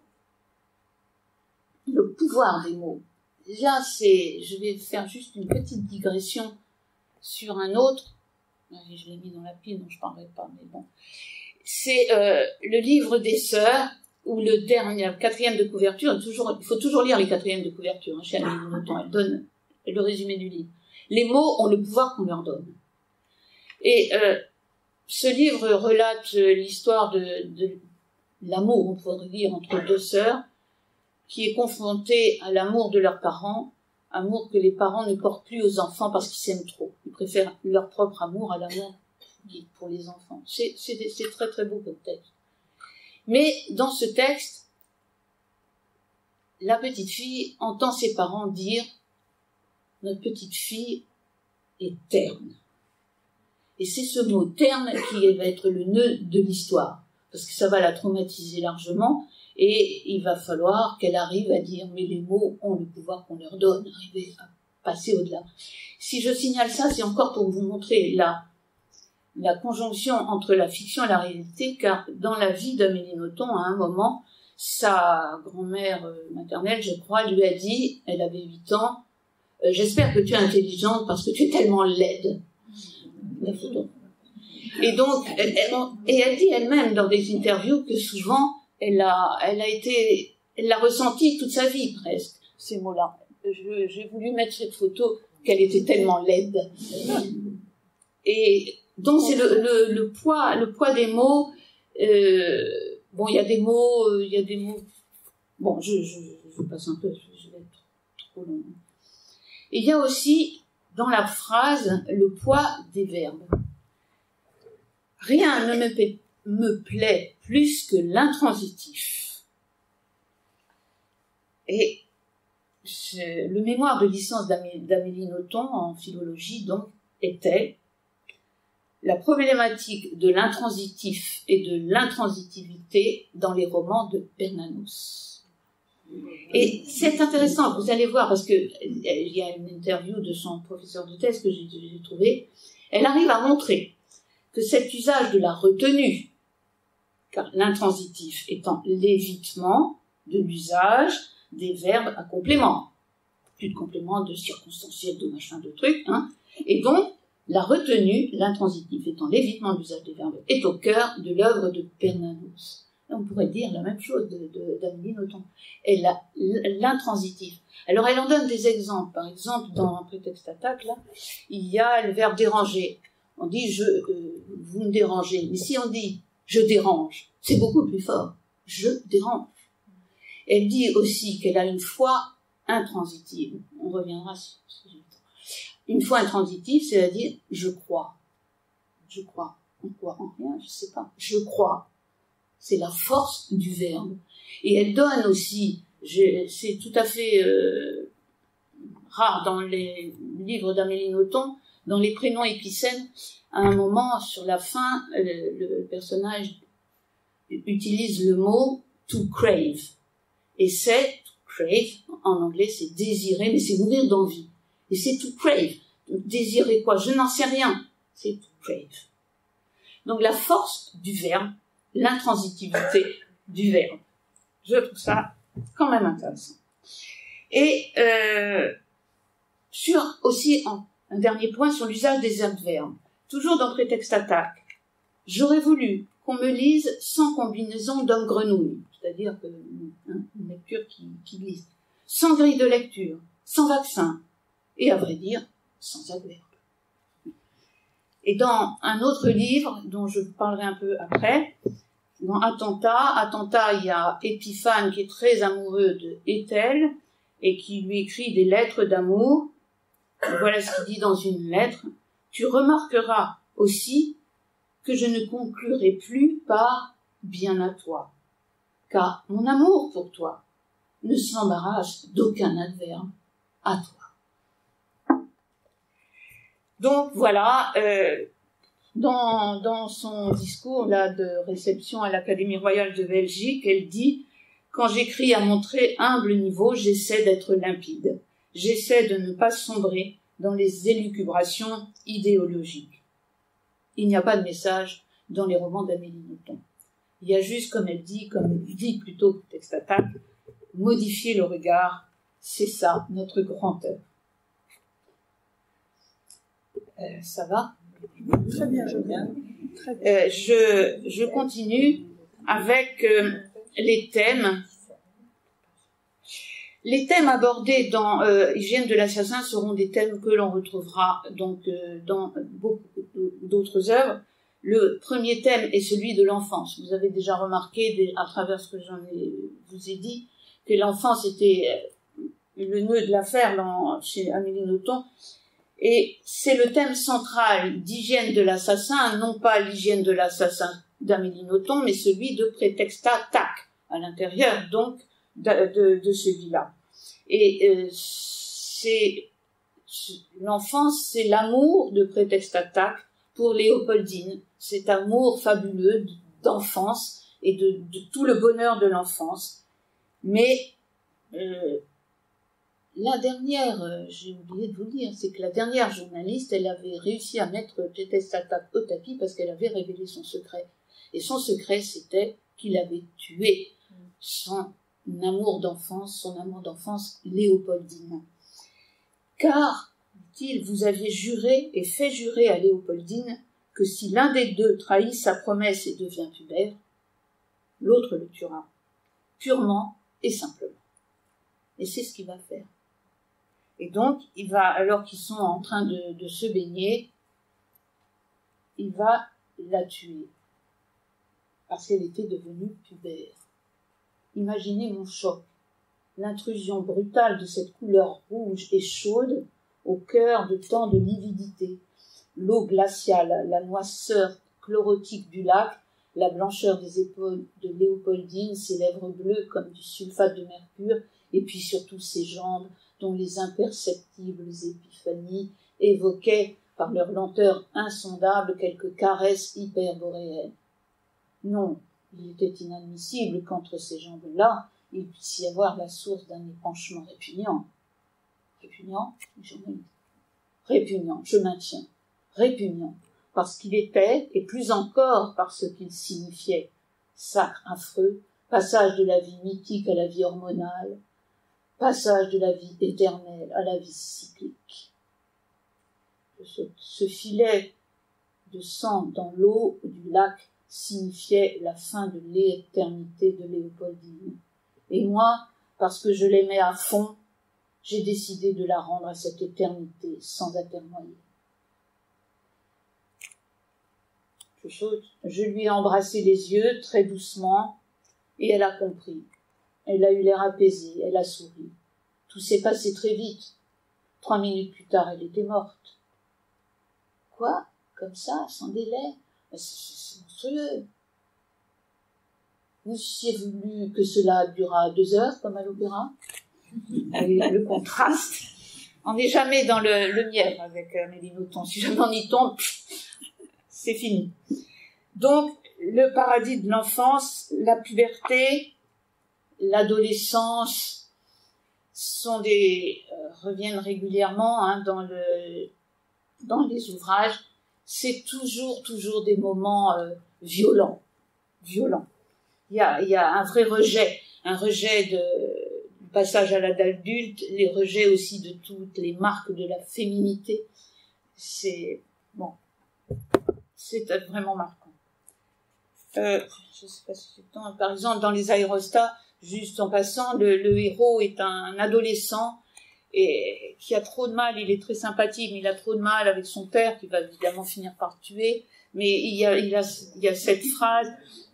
S1: le pouvoir des mots. Déjà, je vais faire juste une petite digression sur un autre. Je l'ai mis dans la pile, donc je parlerai pas, mais bon. C'est le livre des sœurs, où le quatrième de couverture, il faut toujours lire les quatrièmes de couverture, chez Amélie Nothomb, elle donne le résumé du livre. Les mots ont le pouvoir qu'on leur donne. Et ce livre relate l'histoire de l'amour, on pourrait dire, entre deux sœurs, qui est confrontée à l'amour de leurs parents, amour que les parents ne portent plus aux enfants parce qu'ils s'aiment trop. Ils préfèrent leur propre amour à l'amour pour les enfants. C'est très très beau comme texte. Mais dans ce texte, la petite fille entend ses parents dire « Notre petite fille est terne ». Et c'est ce mot « terne » qui va être le nœud de l'histoire, parce que ça va la traumatiser largement, et il va falloir qu'elle arrive à dire « Mais les mots ont le pouvoir qu'on leur donne », arriver à passer au-delà. Si je signale ça, c'est encore pour vous montrer la conjonction entre la fiction et la réalité, car dans la vie d'Amélie Nothomb, à un moment, sa grand-mère maternelle, je crois, lui a dit, elle avait 8 ans, « J'espère que tu es intelligente parce que tu es tellement laide. » La photo. Et donc, elle dit elle-même dans des interviews que souvent, elle l'a ressenti toute sa vie presque, ces mots-là. J'ai voulu mettre cette photo qu'elle était tellement laide. Et donc c'est le poids des mots. Bon, il y a des mots. Bon, je passe un peu, je vais être trop long. Et il y a aussi dans la phrase le poids des verbes. Rien ne me plaît plus que l'intransitif. Et le mémoire de licence d'Amélie Nothomb en philologie donc était la problématique de l'intransitif et de l'intransitivité dans les romans de Bernanos.
S5: Et c'est intéressant, vous allez voir, parce que il y a une interview de son professeur de thèse que j'ai trouvée. Elle arrive à montrer que cet usage de la retenue, car l'intransitif étant l'évitement de l'usage des verbes à complément, plus de complément de circonstanciel, de machin, de truc, hein, et donc la retenue, l'intransitif étant l'évitement de l'usage des verbes, est au cœur de l'œuvre de Bernanos. On pourrait dire la même chose d'Amélie Nothomb. Et l'intransitif. Alors, elle en donne des exemples. Par exemple, dans un prétexte attaque, là, il y a le verbe déranger. On dit vous me dérangez. Mais si on dit je dérange, c'est beaucoup plus fort. Je dérange. Elle dit aussi qu'elle a une foi intransitive. On reviendra sur ce sujet. Une foi intransitive, c'est-à-dire je crois. Je crois. On croit en rien, je sais pas. Je crois. C'est la force du verbe. Et elle donne aussi, c'est tout à fait rare dans les livres d'Amélie Nothomb, dans les prénoms épicènes, à un moment, sur la fin, le personnage utilise le mot to crave. Et c'est, to crave, en anglais, c'est désirer, mais c'est mourir d'envie. Et c'est to crave. Désirer quoi? Je n'en sais rien. C'est to crave. Donc la force du verbe, l'intransitivité du verbe. Je trouve ça quand même intéressant. Et sur aussi un dernier point sur l'usage des adverbes. Toujours dans prétexte attaque. J'aurais voulu qu'on me lise sans combinaison d'homme-grenouille, c'est-à-dire une lecture qui glisse, sans grille de lecture, sans vaccin, et à vrai dire, sans adverbe. Et dans un autre livre, dont je vous parlerai un peu après, dans Attentat, il y a Épiphane qui est très amoureux de Étel et qui lui écrit des lettres d'amour. Voilà ce qu'il dit dans une lettre. Tu remarqueras aussi que je ne conclurai plus par bien à toi, car mon amour pour toi ne s'embarrasse d'aucun adverbe à toi. Donc voilà, dans son discours là de réception à l'Académie royale de Belgique, elle dit « Quand j'écris à mon très humble niveau, j'essaie d'être limpide. J'essaie de ne pas sombrer dans les élucubrations idéologiques. » Il n'y a pas de message dans les romans d'Amélie Nothomb. Il y a juste, comme elle dit plutôt que texte attaque, modifier le regard, c'est ça, notre grand œuvre. Ça va?
S2: Très bien, je viens.
S5: Je continue avec les thèmes. Les thèmes abordés dans Hygiène de l'assassin seront des thèmes que l'on retrouvera donc dans beaucoup d'autres œuvres. Le premier thème est celui de l'enfance. Vous avez déjà remarqué, à travers ce que vous ai dit, que l'enfance était le nœud de l'affaire chez Amélie Nothomb. Et c'est le thème central d'Hygiène de l'assassin, non pas l'hygiène de l'assassin d'Amélie Nothomb, mais celui de prétexte attaque, à l'intérieur donc de celui-là. Et l'enfance, c'est l'amour de prétexte attaque pour Léopoldine, cet amour fabuleux d'enfance et de tout le bonheur de l'enfance. Mais la dernière, j'ai oublié de vous dire, c'est que la dernière journaliste, elle avait réussi à mettre prétexte attaque au tapis parce qu'elle avait révélé son secret. Et son secret, c'était qu'il avait tué son amour d'enfance Léopoldine. Car, dit-il, vous aviez juré et fait jurer à Léopoldine que si l'un des deux trahit sa promesse et devient pubère, l'autre le tuera, purement et simplement. Et c'est ce qu'il va faire. Et donc, alors qu'ils sont en train de se baigner, il va la tuer. Parce qu'elle était devenue pubère. Imaginez mon choc. L'intrusion brutale de cette couleur rouge et chaude au cœur de tant de lividité. L'eau glaciale, la noirceur chlorotique du lac, la blancheur des épaules de Léopoldine, ses lèvres bleues comme du sulfate de mercure, et puis surtout ses jambes, dont les imperceptibles épiphanies évoquaient par leur lenteur insondable quelques caresses hyperboréennes. Non, il était inadmissible qu'entre ces jambes-là, il puisse y avoir la source d'un épanchement répugnant. Répugnant, répugnant, je maintiens, répugnant, parce qu'il était, et plus encore par ce qu'il signifiait, sacre affreux, passage de la vie mythique à la vie hormonale, passage de la vie éternelle à la vie cyclique. Ce filet de sang dans l'eau du lac signifiait la fin de l'éternité de Léopoldine. Et moi, parce que je l'aimais à fond, j'ai décidé de la rendre à cette éternité sans atermoyer. Je lui ai embrassé les yeux très doucement et elle a compris. Elle a eu l'air apaisée, elle a souri. Tout s'est passé très vite. 3 minutes plus tard, elle était morte. Quoi? Comme ça, sans délai? C'est monstrueux. Vous eussiez voulu que cela durât 2 heures, comme à l'opéra? Le contraste. On n'est jamais dans le mièvre avec Amélie Nothomb. Si jamais on y tombe, c'est fini. Donc, le paradis de l'enfance, la puberté, l'adolescence reviennent régulièrement dans les ouvrages. C'est toujours des moments violents. Il y a un vrai rejet, du passage à l'âge adulte, les rejets aussi de toutes les marques de la féminité. C'est vraiment marquant. Je sais pas si c'est le temps. Par exemple, dans les aérostats, juste en passant, le héros est un adolescent et qui a trop de mal. Il est très sympathique, mais il a trop de mal avec son père, qui va évidemment finir par tuer. Mais il y a cette phrase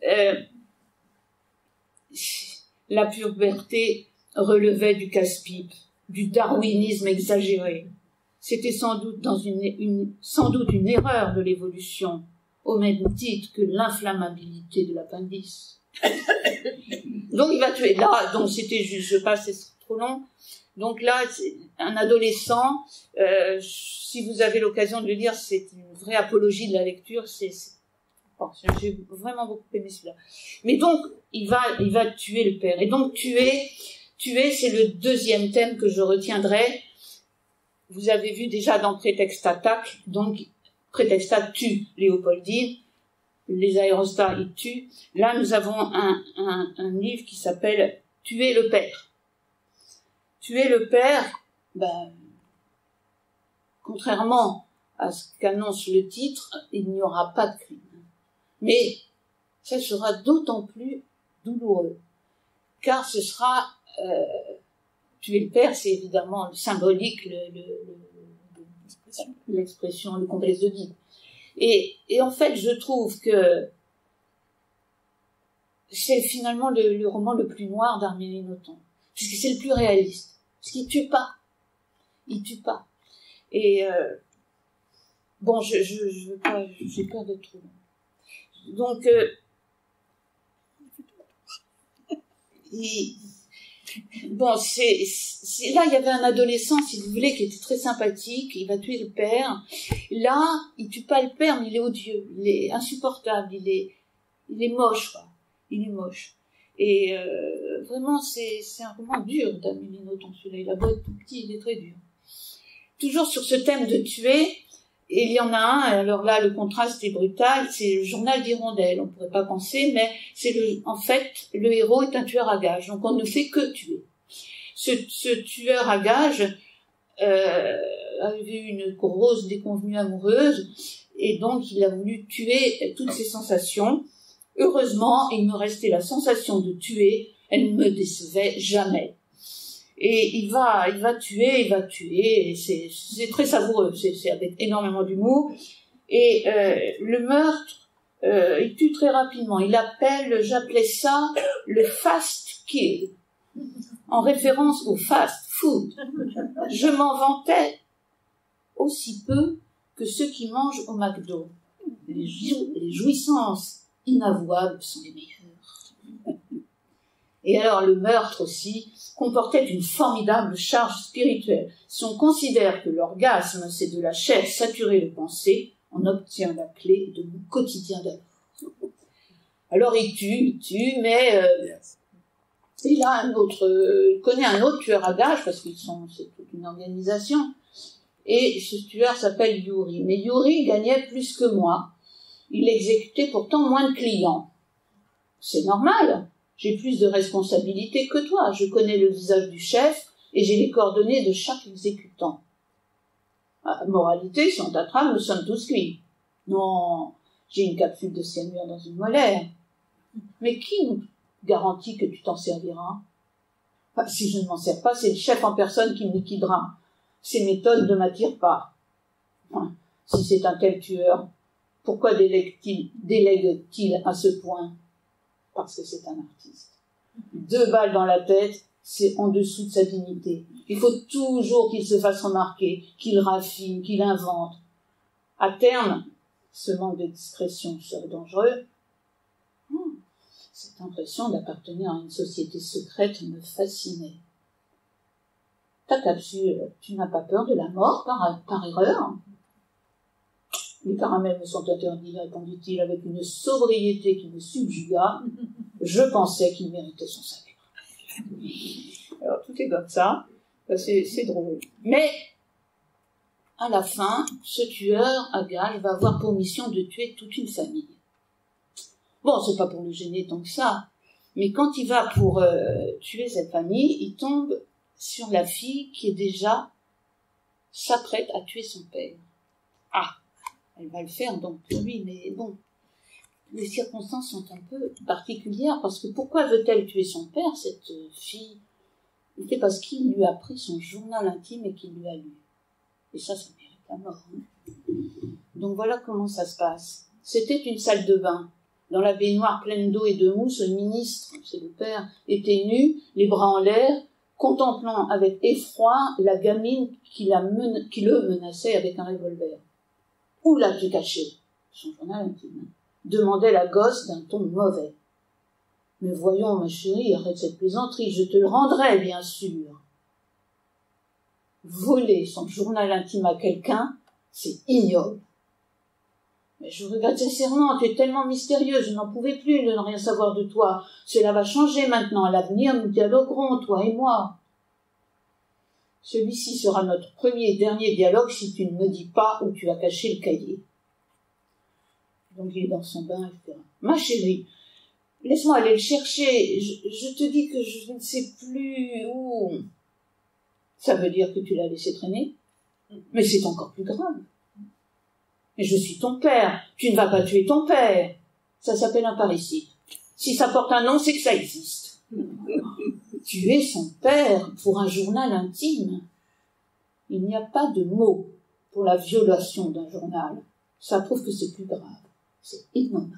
S5: la puberté relevait du casse-pipe, du darwinisme exagéré. C'était sans doute une erreur de l'évolution, au même titre que l'inflammabilité de l'appendice. Donc il va tuer. Là, donc c'était juste, je passe, c'est trop long. Donc là, c'est un adolescent. Si vous avez l'occasion de le lire, c'est une vraie apologie de la lecture. J'ai vraiment beaucoup aimé celui-là. Mais donc, il va tuer le père. Et donc tuer, c'est le 2e thème que je retiendrai. Vous avez vu déjà dans Prétexte attaque. Donc Prétexte tue Léopoldine. Les aérostats, ils tuent. Là, nous avons un livre qui s'appelle Tuer le père. Tuer le père, contrairement à ce qu'annonce le titre, il n'y aura pas de crime. Mais ça sera d'autant plus douloureux, car ce sera tuer le père, c'est évidemment symbolique, l'expression, le complexe d'Oedipe. Et en fait, je trouve que c'est finalement le roman le plus noir d'Amélie Nothomb, puisque c'est le plus réaliste, parce qu'il tue pas. Il tue pas. Et bon, je veux pas, j'ai peur d'être trop long. Donc, là, il y avait un adolescent, si vous voulez, qui était très sympathique, il va tuer le père. Là, il tue pas le père, mais il est odieux, il est insupportable, il est moche, quoi. Il est moche. Et vraiment, c'est un roman dur d'Amélie Nothomb, celui-là. Il a beau être tout petit, il est très dur. Toujours sur ce thème de tuer, et il y en a un, alors là, le contraste est brutal, c'est le journal d'Hirondelle. On pourrait pas penser, mais en fait, le héros est un tueur à gages, donc on ne fait que tuer. Ce tueur à gages avait eu une grosse déconvenue amoureuse, et donc il a voulu tuer toutes ses sensations. Heureusement, il me restait la sensation de tuer, elle ne me décevait jamais. Et il va tuer, et c'est très savoureux, c'est avec énormément d'humour. Et le meurtre, il tue très rapidement. J'appelais ça le fast kill, en référence au fast food. Je m'en vantais aussi peu que ceux qui mangent au McDo. Les jouissances inavouables sont les meilleures. Et alors le meurtre aussi comportait une formidable charge spirituelle. Si on considère que l'orgasme, c'est de la chair saturée de pensée, on obtient la clé de mon quotidien d'amour. Alors il tue, mais Et là, il connaît un autre tueur à gages, parce c'est toute une organisation, et ce tueur s'appelle Yuri. Mais Yuri gagnait plus que moi. Il exécutait pourtant moins de clients. C'est normal. J'ai plus de responsabilités que toi. Je connais le visage du chef et j'ai les coordonnées de chaque exécutant. Moralité, si on t'attrape, nous sommes tous cuits. Non, j'ai une capsule de cyanure dans une molaire. Mais qui nous garantit que tu t'en serviras? Si je ne m'en sers pas, c'est le chef en personne qui me liquidera. Ces méthodes ne m'attirent pas. Si c'est un tel tueur, pourquoi délègue-t-il à ce point? Parce que c'est un artiste. 2 balles dans la tête, c'est en dessous de sa dignité. Il faut toujours qu'il se fasse remarquer, qu'il raffine, qu'il invente. À terme, ce manque de discrétion serait dangereux. Cette impression d'appartenir à une société secrète me fascinait. Ta capsule, tu n'as pas peur de la mort par erreur? Les caramels me sont interdits, répondit-il avec une sobriété qui me subjugua. Je pensais qu'il méritait son salaire. Alors, tout est comme ça. C'est drôle. Mais, à la fin, ce tueur à gages va avoir pour mission de tuer toute une famille. Bon, c'est pas pour le gêner tant que ça. Mais quand il va pour tuer cette famille, il tombe sur la fille qui est déjà s'apprête à tuer son père. Elle va le faire donc pour lui, mais bon, les circonstances sont un peu particulières, parce que pourquoi veut-elle tuer son père, cette fille? C'est parce qu'il lui a pris son journal intime et qu'il lui a lu. Et ça mérite la mort. Donc voilà comment ça se passe. C'était une salle de bain. Dans la baignoire pleine d'eau et de mousse, le ministre, c'est le père, était nu, les bras en l'air, contemplant avec effroi la gamine qui le menaçait avec un revolver. « Où l'as-tu caché ?» Son journal intime, demandait la gosse d'un ton mauvais. « Mais voyons, ma chérie, arrête cette plaisanterie, je te le rendrai, bien sûr. » Voler son journal intime à quelqu'un, c'est ignoble. Mais je regrette sincèrement, tu es tellement mystérieuse, je n'en pouvais plus de ne rien savoir de toi. Cela va changer maintenant, à l'avenir, nous dialoguerons, toi et moi. Celui-ci sera notre premier et dernier dialogue si tu ne me dis pas où tu as caché le cahier. Donc il est dans son bain, etc. Ma chérie, laisse-moi aller le chercher. Je te dis que je ne sais plus où. Ça veut dire que tu l'as laissé traîner? Mais c'est encore plus grave. Mais je suis ton père. Tu ne vas pas tuer ton père. Ça s'appelle un parricide. Si ça porte un nom, c'est que ça existe. Tuer son père pour un journal intime. Il n'y a pas de mot pour la violation d'un journal. Ça prouve que c'est plus grave. C'est innommable.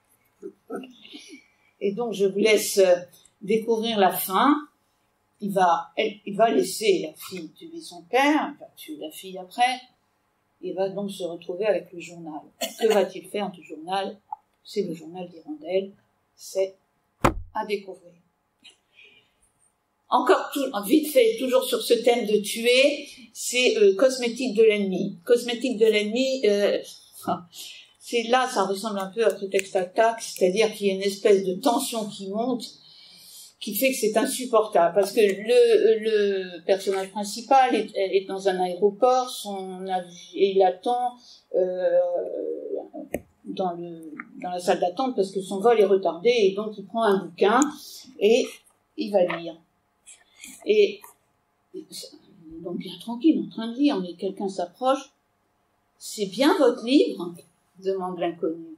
S5: Et donc, je vous laisse découvrir la fin. Il va laisser la fille tuer son père, il va tuer la fille après. Il va donc se retrouver avec le journal. Que va-t-il faire du journal? C'est le journal d'Hirondelle. C'est à découvrir. Encore vite fait, toujours sur ce thème de tuer, c'est Cosmétique de l'ennemi. Cosmétique de l'ennemi, c'est là, ça ressemble un peu à Prétexte Attaque, c'est-à-dire qu'il y a une espèce de tension qui monte, qui fait que c'est insupportable, parce que le personnage principal est dans un aéroport, et il attend dans la salle d'attente parce que son vol est retardé, et donc il prend un bouquin et il va lire. Et donc bien tranquille, en train de lire, mais quelqu'un s'approche. « C'est bien votre livre ?» demande l'inconnu.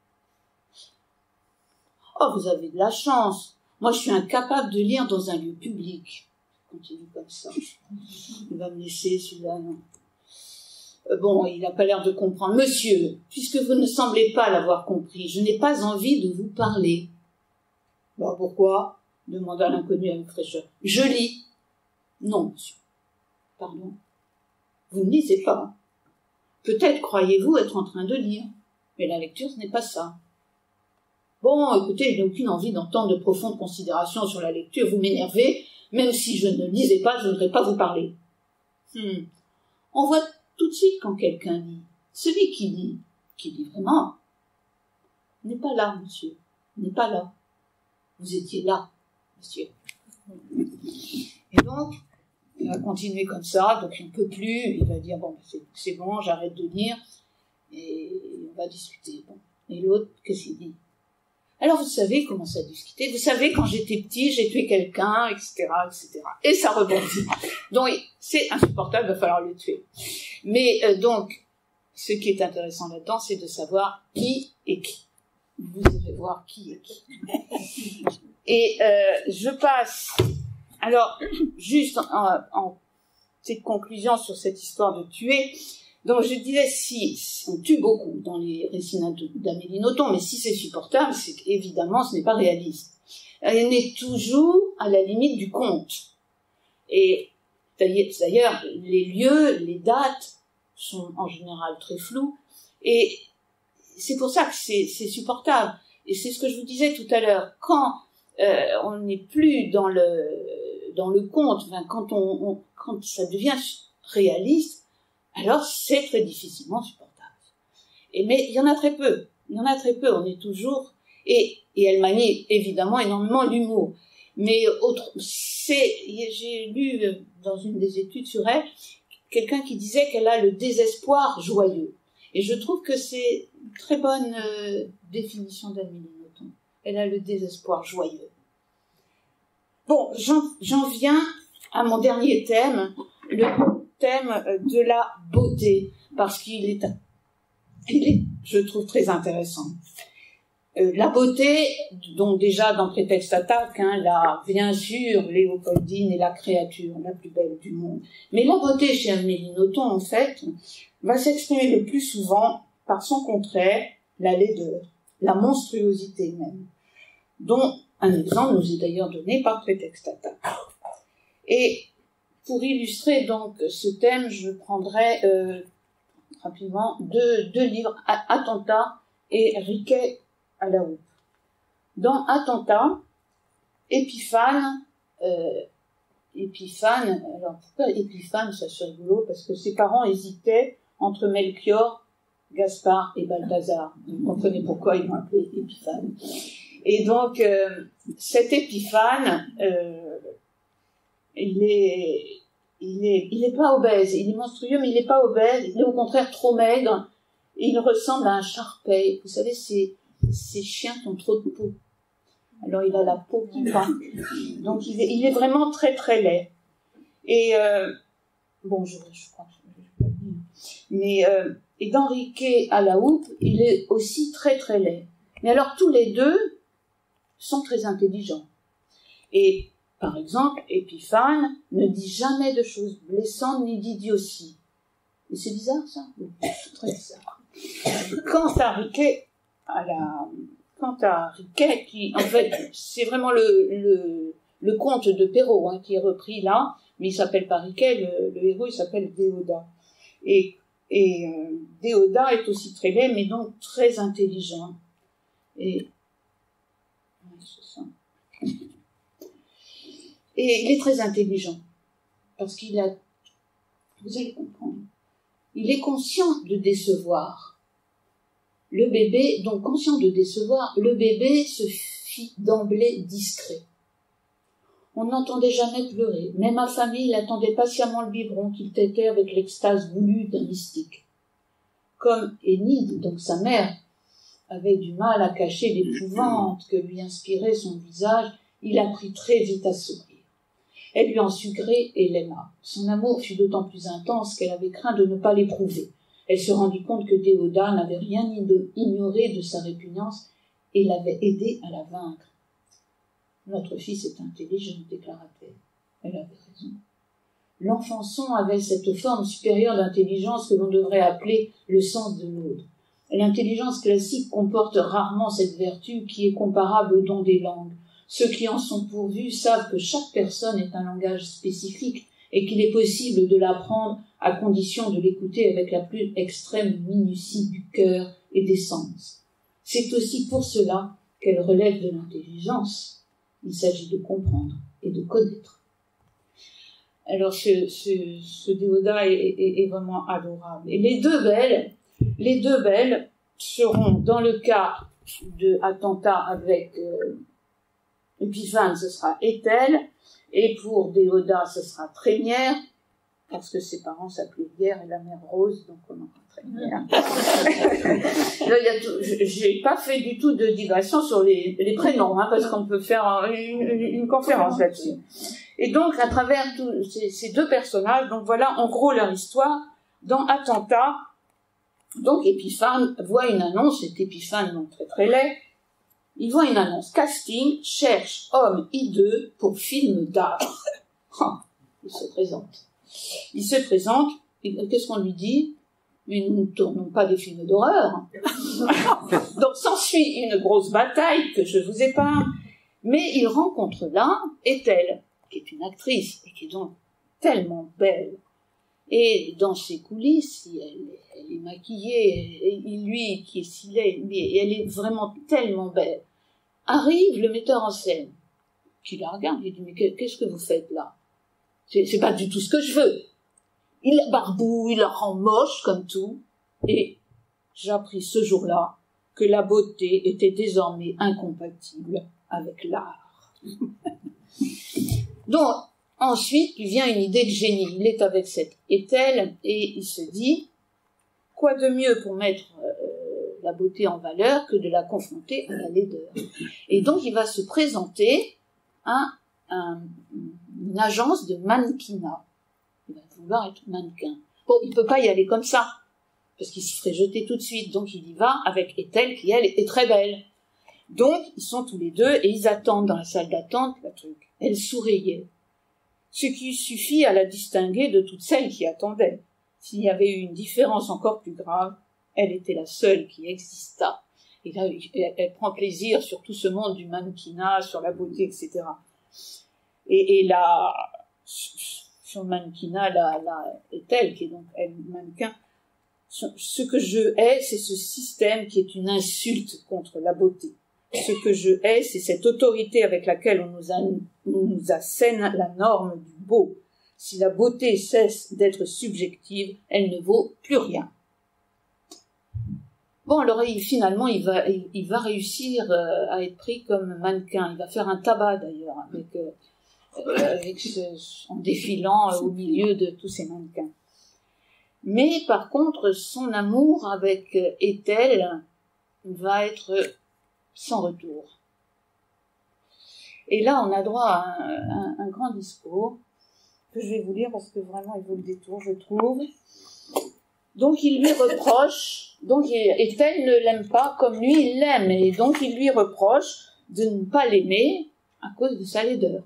S5: « Oh, vous avez de la chance. Moi, je suis incapable de lire dans un lieu public. » Il continue comme ça. Il va me laisser celui-là. Bon, il n'a pas l'air de comprendre. « Monsieur, puisque vous ne semblez pas l'avoir compris, je n'ai pas envie de vous parler. »« Bon, pourquoi ?» demanda l'inconnu avec fraîcheur. « Je lis. »« Non, monsieur. »« Pardon. Vous ne lisez pas. Peut-être croyez-vous être en train de lire. Mais la lecture, ce n'est pas ça. » « Bon, écoutez, je n'ai aucune envie d'entendre de profondes considérations sur la lecture. Vous m'énervez. Même si je ne lisais pas, je ne voudrais pas vous parler. » On voit tout de suite quand quelqu'un lit. Celui qui lit vraiment, n'est pas là, monsieur. N'est pas là. Vous étiez là, monsieur. Et donc, il va continuer comme ça, donc il ne peut plus, il va dire, bon, c'est bon, j'arrête de lire, et on va discuter. Bon. Et l'autre, qu'est-ce qu'il dit? Alors, vous savez comment ça a discuté? Vous savez, quand j'étais petit, j'ai tué quelqu'un, etc., etc. Et ça rebondit. Donc, c'est insupportable, il va falloir le tuer. Mais, donc, ce qui est intéressant là-dedans, c'est de savoir qui est qui. Vous allez voir qui est qui. Et je passe, alors, juste en petite conclusion sur cette histoire de tuer. Donc je disais, si on tue beaucoup dans les récits d'Amélie Nothomb, mais si c'est supportable, c'est qu'évidemment ce n'est pas réaliste. Elle est toujours à la limite du conte. Et d'ailleurs, les lieux, les dates sont en général très floues, et c'est pour ça que c'est supportable. Et c'est ce que je vous disais tout à l'heure, quand on n'est plus dans le conte, enfin, quand ça devient réaliste, alors c'est très difficilement supportable. Mais il y en a très peu. On est toujours, et elle manie évidemment énormément l'humour. Mais j'ai lu dans une des études sur elle, quelqu'un qui disait qu'elle a le désespoir joyeux. Et je trouve que c'est une très bonne définition d'Amélie Nothomb. Elle a le désespoir joyeux. Bon, j'en viens à mon dernier thème, le thème de la beauté, parce qu'il est, je trouve, très intéressant. La beauté, donc déjà dans Prétexte attaque, là, bien sûr, Léopoldine est la créature la plus belle du monde. Mais la beauté chez Amélie Nothomb, en fait, va s'exprimer le plus souvent par son contraire, la laideur, la monstruosité même, dont un exemple nous est d'ailleurs donné par Prétexte attaque. Et pour illustrer donc ce thème, je prendrai rapidement deux livres, Attentat et Riquet à la houppe. Dans Attentat, Épiphane, alors pourquoi Épiphane, ça c'est rigolo, parce que ses parents hésitaient entre Melchior, Gaspard et Balthazar. Vous comprenez pourquoi ils l'ont appelé Épiphane. Et donc, cet Épiphane, il est pas obèse, il est monstrueux, mais il est pas obèse, il est au contraire trop maigre, et il ressemble à un Shar-Pei. Vous savez, ces chiens qui ont trop de peau. Alors il a la peau qui pend. Donc il est vraiment très très laid. Et bon, je crois que je vais pas le dire. Mais et dans Riquet à la houppe, il est aussi très très laid. Mais alors tous les deux sont très intelligents. Et par exemple, Épiphane ne dit jamais de choses blessantes ni d'idiotie. Et c'est bizarre ça? Oui, c'est très bizarre. Quant à Riquet, qui, en fait, c'est vraiment le conte de Perrault, qui est repris là, mais il s'appelle pas Riquet, le héros, il s'appelle Déodat. Et Déodat est aussi très laid, mais donc très intelligent. Et il est très intelligent, parce qu'il a, vous allez comprendre, il est conscient de décevoir. Le bébé, donc conscient de décevoir, le bébé se fit d'emblée discret. On n'entendait jamais pleurer. Même ma famille attendait patiemment le biberon qu'il tétait avec l'extase voulue d'un mystique. Comme Énide, donc sa mère, avait du mal à cacher l'épouvante que lui inspirait son visage, il apprit très vite à sourire. Elle lui en sut gré et l'aima. Son amour fut d'autant plus intense qu'elle avait craint de ne pas l'éprouver. Elle se rendit compte que Déodat n'avait rien ignoré de sa répugnance et l'avait aidé à la vaincre. « Notre fils est intelligent, déclara-t-elle. Elle avait raison. L'enfançon avait cette forme supérieure d'intelligence que l'on devrait appeler le sens de l'autre. L'intelligence classique comporte rarement cette vertu qui est comparable au don des langues. Ceux qui en sont pourvus savent que chaque personne est un langage spécifique et qu'il est possible de l'apprendre à condition de l'écouter avec la plus extrême minutie du cœur et des sens. C'est aussi pour cela qu'elle relève de l'intelligence. Il s'agit de comprendre et de connaître. Alors ce Déodat est vraiment adorable. Et les deux belles seront, dans le cas de Attentat avec Épiphane, ce sera Ethel, et pour Déodat, ce sera Trémière, parce que ses parents s'appelaient Guerre et la mère Rose, donc on en Trémière. J'ai pas fait du tout de digression sur les prénoms, hein, parce qu'on peut faire une conférence là-dessus. Et donc, à travers tous ces deux personnages, donc voilà en gros leur histoire. Dans Attentat, donc Épiphane voit une annonce, c'est Épiphane, donc très très laid, il voit une annonce, casting, cherche homme hideux pour film d'art. Il se présente, et qu'est-ce qu'on lui dit? Mais nous ne tournons pas des films d'horreur. Donc s'ensuit une grosse bataille que je vous épargne, mais il rencontre là Ethel, qui est une actrice, et qui est donc tellement belle. Et dans ses coulisses, elle est maquillée, et lui qui est si laid, mais elle est vraiment tellement belle. Arrive le metteur en scène, qui la regarde, il dit, mais qu'est-ce que vous faites là? C'est pas du tout ce que je veux. Il la barbouille, il la rend moche comme tout, et j'ai appris ce jour-là que la beauté était désormais incompatible avec l'art. Donc, ensuite, lui vient une idée de génie. Il est avec cette Ethel, et il se dit, quoi de mieux pour mettre la beauté en valeur que de la confronter à la laideur. Et donc, il va se présenter à une agence de mannequinat. Il va vouloir être mannequin. Bon, il peut pas y aller comme ça, parce qu'il se ferait jeter tout de suite. Donc, il y va avec Ethel, qui, elle, est très belle. Donc, ils sont tous les deux, et ils attendent dans la salle d'attente, le truc. Elle souriait. Ce qui suffit à la distinguer de toutes celles qui attendaient. S'il y avait eu une différence encore plus grave, elle était la seule qui existât. Et là, elle prend plaisir sur tout ce monde du mannequinat, sur la beauté, etc. Et là, sur le mannequinat, la Ethel, qui est donc elle mannequin, ce que je hais, c'est ce système qui est une insulte contre la beauté. Ce que je hais, c'est cette autorité avec laquelle on nous assène la norme du beau. Si la beauté cesse d'être subjective, elle ne vaut plus rien. Bon, alors finalement, il va réussir à être pris comme mannequin. Il va faire un tabac d'ailleurs, en défilant au milieu de tous ces mannequins. Mais par contre, son amour avec Ethel va être sans retour. Et là, on a droit à un grand discours que je vais vous lire parce que vraiment il vaut le détour, je trouve. Donc il lui reproche, donc Ethel ne l'aime pas comme lui, il l'aime, et donc il lui reproche de ne pas l'aimer à cause de sa laideur.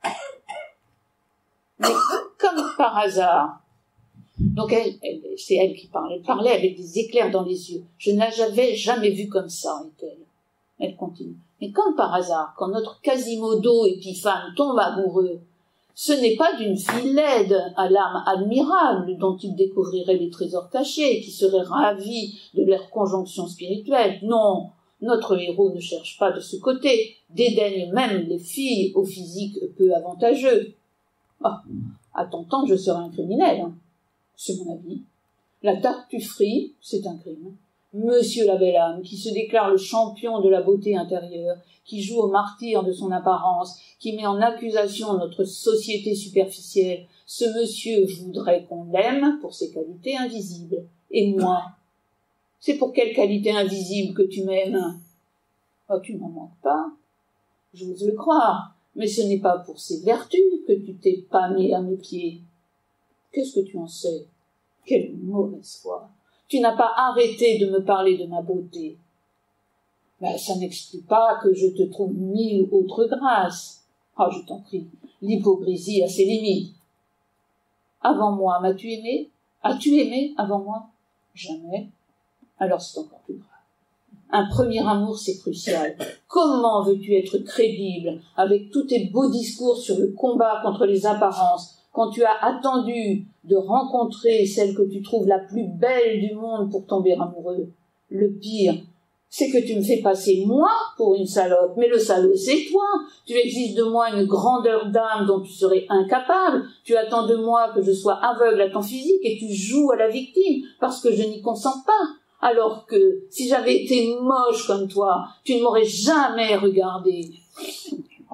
S5: Mais comme par hasard, donc c'est elle qui parle, elle parlait avec des éclairs dans les yeux. Je ne l'avais jamais vue comme ça, Ethel. Elle continue. Mais comme par hasard, quand notre Quasimodo Épiphane tombe amoureux, ce n'est pas d'une fille laide à l'âme admirable dont il découvrirait les trésors cachés, qui serait ravi de leur conjonction spirituelle. Non, notre héros ne cherche pas de ce côté, dédaigne même les filles au physique peu avantageux. Ah, à ton temps, je serais un criminel, hein. C'est mon avis. La tartufferie, c'est un crime. Monsieur la belle âme, qui se déclare le champion de la beauté intérieure, qui joue au martyr de son apparence, qui met en accusation notre société superficielle, ce monsieur voudrait qu'on l'aime pour ses qualités invisibles. Et moi, c'est pour quelle qualité invisible que tu m'aimes? Oh, tu n'en manques pas, j'ose le croire, mais ce n'est pas pour ses vertus que tu t'es pâmé à mes pieds. Qu'est-ce que tu en sais? Quelle mauvaise foi! Tu n'as pas arrêté de me parler de ma beauté. Ben, ça n'exclut pas que je te trouve 1000 autres grâces. Ah, je t'en prie, l'hypocrisie a ses limites. Avant moi, m'as-tu aimé? As-tu aimé avant moi? Jamais. Alors c'est encore plus grave. Un premier amour, c'est crucial. Comment veux-tu être crédible avec tous tes beaux discours sur le combat contre les apparences, quand tu as attendu de rencontrer celle que tu trouves la plus belle du monde pour tomber amoureux? Le pire, c'est que tu me fais passer moi pour une salope, mais le salaud c'est toi. Tu exiges de moi une grandeur d'âme dont tu serais incapable, tu attends de moi que je sois aveugle à ton physique et tu joues à la victime parce que je n'y consens pas, alors que si j'avais été moche comme toi, tu ne m'aurais jamais regardé.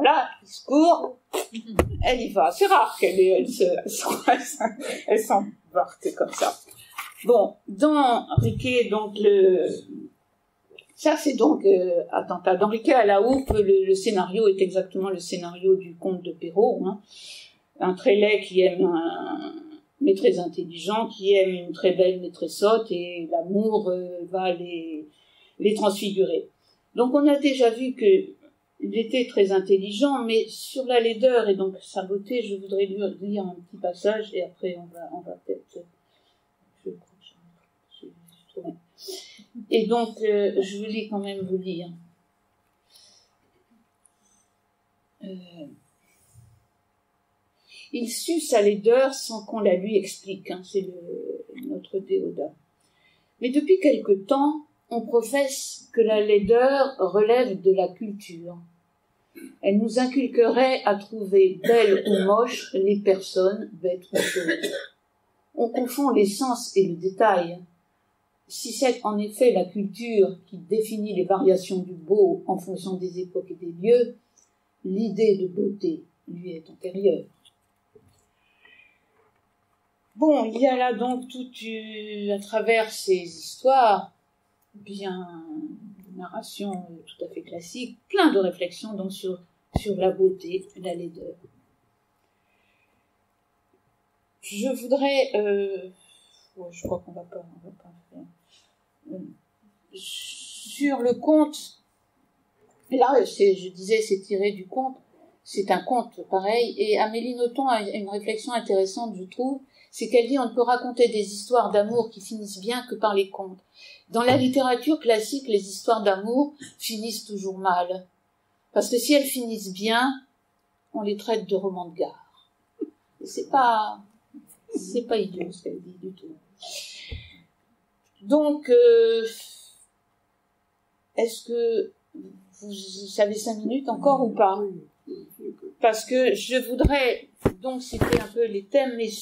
S1: Voilà, discours, elle y va. C'est rare qu'elle s'embarque comme ça. Bon, dans Riquet, donc ça c'est donc attentat. Dans Riquet à la houppe, le scénario est exactement le scénario du conte de Perrault. Hein. Un très laid qui aime mais très intelligent, qui aime une très belle mais très sotte, et l'amour va les transfigurer. Donc on a déjà vu que il était très intelligent, mais sur la laideur et donc sa beauté, je voudrais lire un petit passage et après on va peut-être. Et donc je voulais quand même vous lire. Il sut sa laideur sans qu'on la lui explique, hein, c'est notre Déodat. Mais depuis quelque temps, on professe que la laideur relève de la culture. Elle nous inculquerait à trouver belles ou moches les personnes, bêtes ou choses. On confond l'essence et le détail. Si c'est en effet la culture qui définit les variations du beau en fonction des époques et des lieux, l'idée de beauté lui est antérieure. Bon, il y a là donc à travers ces histoires, bien de narration tout à fait classique, plein de réflexions donc sur la beauté, la laideur. Je voudrais, je crois qu'on va pas faire. Sur le conte, là, je disais, c'est tiré du conte, c'est un conte pareil, et Amélie Nothomb a une réflexion intéressante, je trouve, c'est qu'elle dit on ne peut raconter des histoires d'amour qui finissent bien que par les contes. Dans la littérature classique, les histoires d'amour finissent toujours mal. Parce que si elles finissent bien, on les traite de romans de gare. Et c'est pas idiot ce qu'elle dit du tout. Donc, est-ce que vous avez 5 minutes encore ou pas? Parce que je voudrais donc citer un peu les thèmes, mais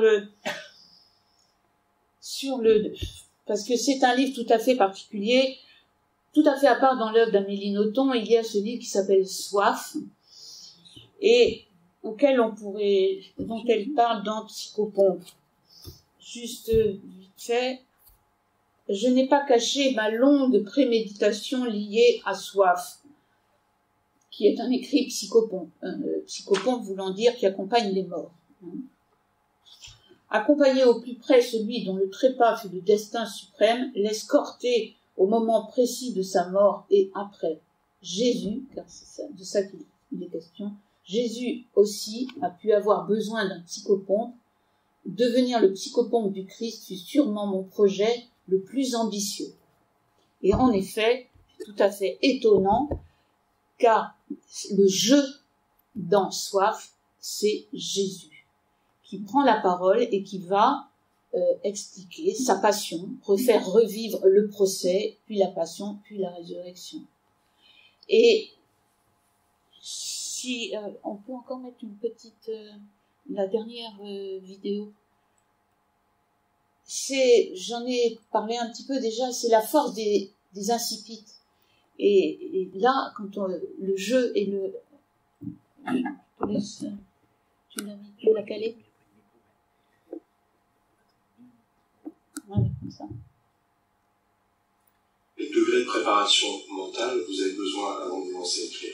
S1: parce que c'est un livre tout à fait particulier, tout à fait à part dans l'œuvre d'Amélie Nothomb. Il y a ce livre qui s'appelle Soif, et dont elle parle dans Psychopompe. Juste vite fait, je n'ai pas caché ma longue préméditation liée à Soif, qui est un écrit psychopompe. Psychopompe voulant dire qui accompagne les morts. Accompagner au plus près celui dont le trépas fut le destin suprême, l'escorter au moment précis de sa mort et après. Jésus, car c'est de ça qu'il est question, Jésus aussi a pu avoir besoin d'un psychopompe. Devenir le psychopompe du Christ fut sûrement mon projet le plus ambitieux. Et en effet, c'est tout à fait étonnant, car le jeu dans Soif, c'est Jésus, qui prend la parole et qui va expliquer sa passion, refaire revivre le procès, puis la passion, puis la résurrection. Et si on peut encore mettre une petite, la dernière vidéo. J'en ai parlé un petit peu déjà, c'est la force des incipites. Et là, quand le jeu et le... Tu l'as calé? Ouais, comme ça.
S6: Quel degré de préparation mentale vous avez besoin avant de commencer à écrire?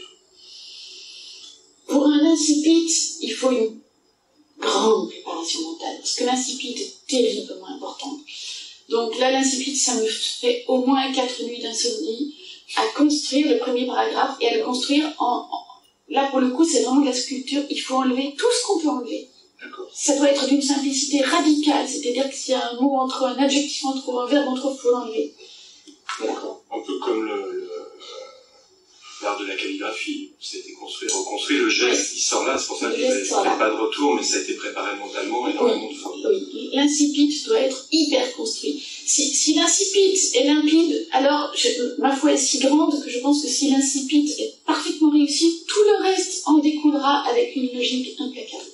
S4: Pour un incipit, il faut une grande préparation mentale, parce que l'incipit est terriblement important. Donc là, l'incipit, ça me fait au moins 4 nuits d'insomnie à construire le premier paragraphe et à le construire là, pour le coup, c'est vraiment de la sculpture. Il faut enlever tout ce qu'on peut enlever. Ça doit être d'une simplicité radicale, c'est-à-dire que s'il y a un mot en trop, un adjectif en trop, un verbe en trop, il faut l'enlever. Voilà.
S6: Un peu comme l'art de la calligraphie. C'était construit, reconstruit, le geste, il sort là, c'est pour ça qu'il n'y avait pas de retour, mais ça a été préparé mentalement, énormément de fois.
S4: Oui, l'incipit doit être hyper construit. Si l'incipit est limpide, alors ma foi est si grande que je pense que si l'incipit est parfaitement réussi, tout le reste en découlera avec une logique implacable.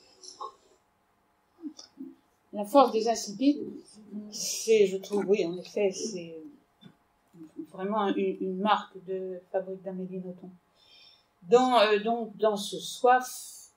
S1: La force des incipites, c'est, je trouve, oui, en effet, c'est vraiment une marque de fabrique d'Amélie Nothomb.
S5: Donc, dans ce soif,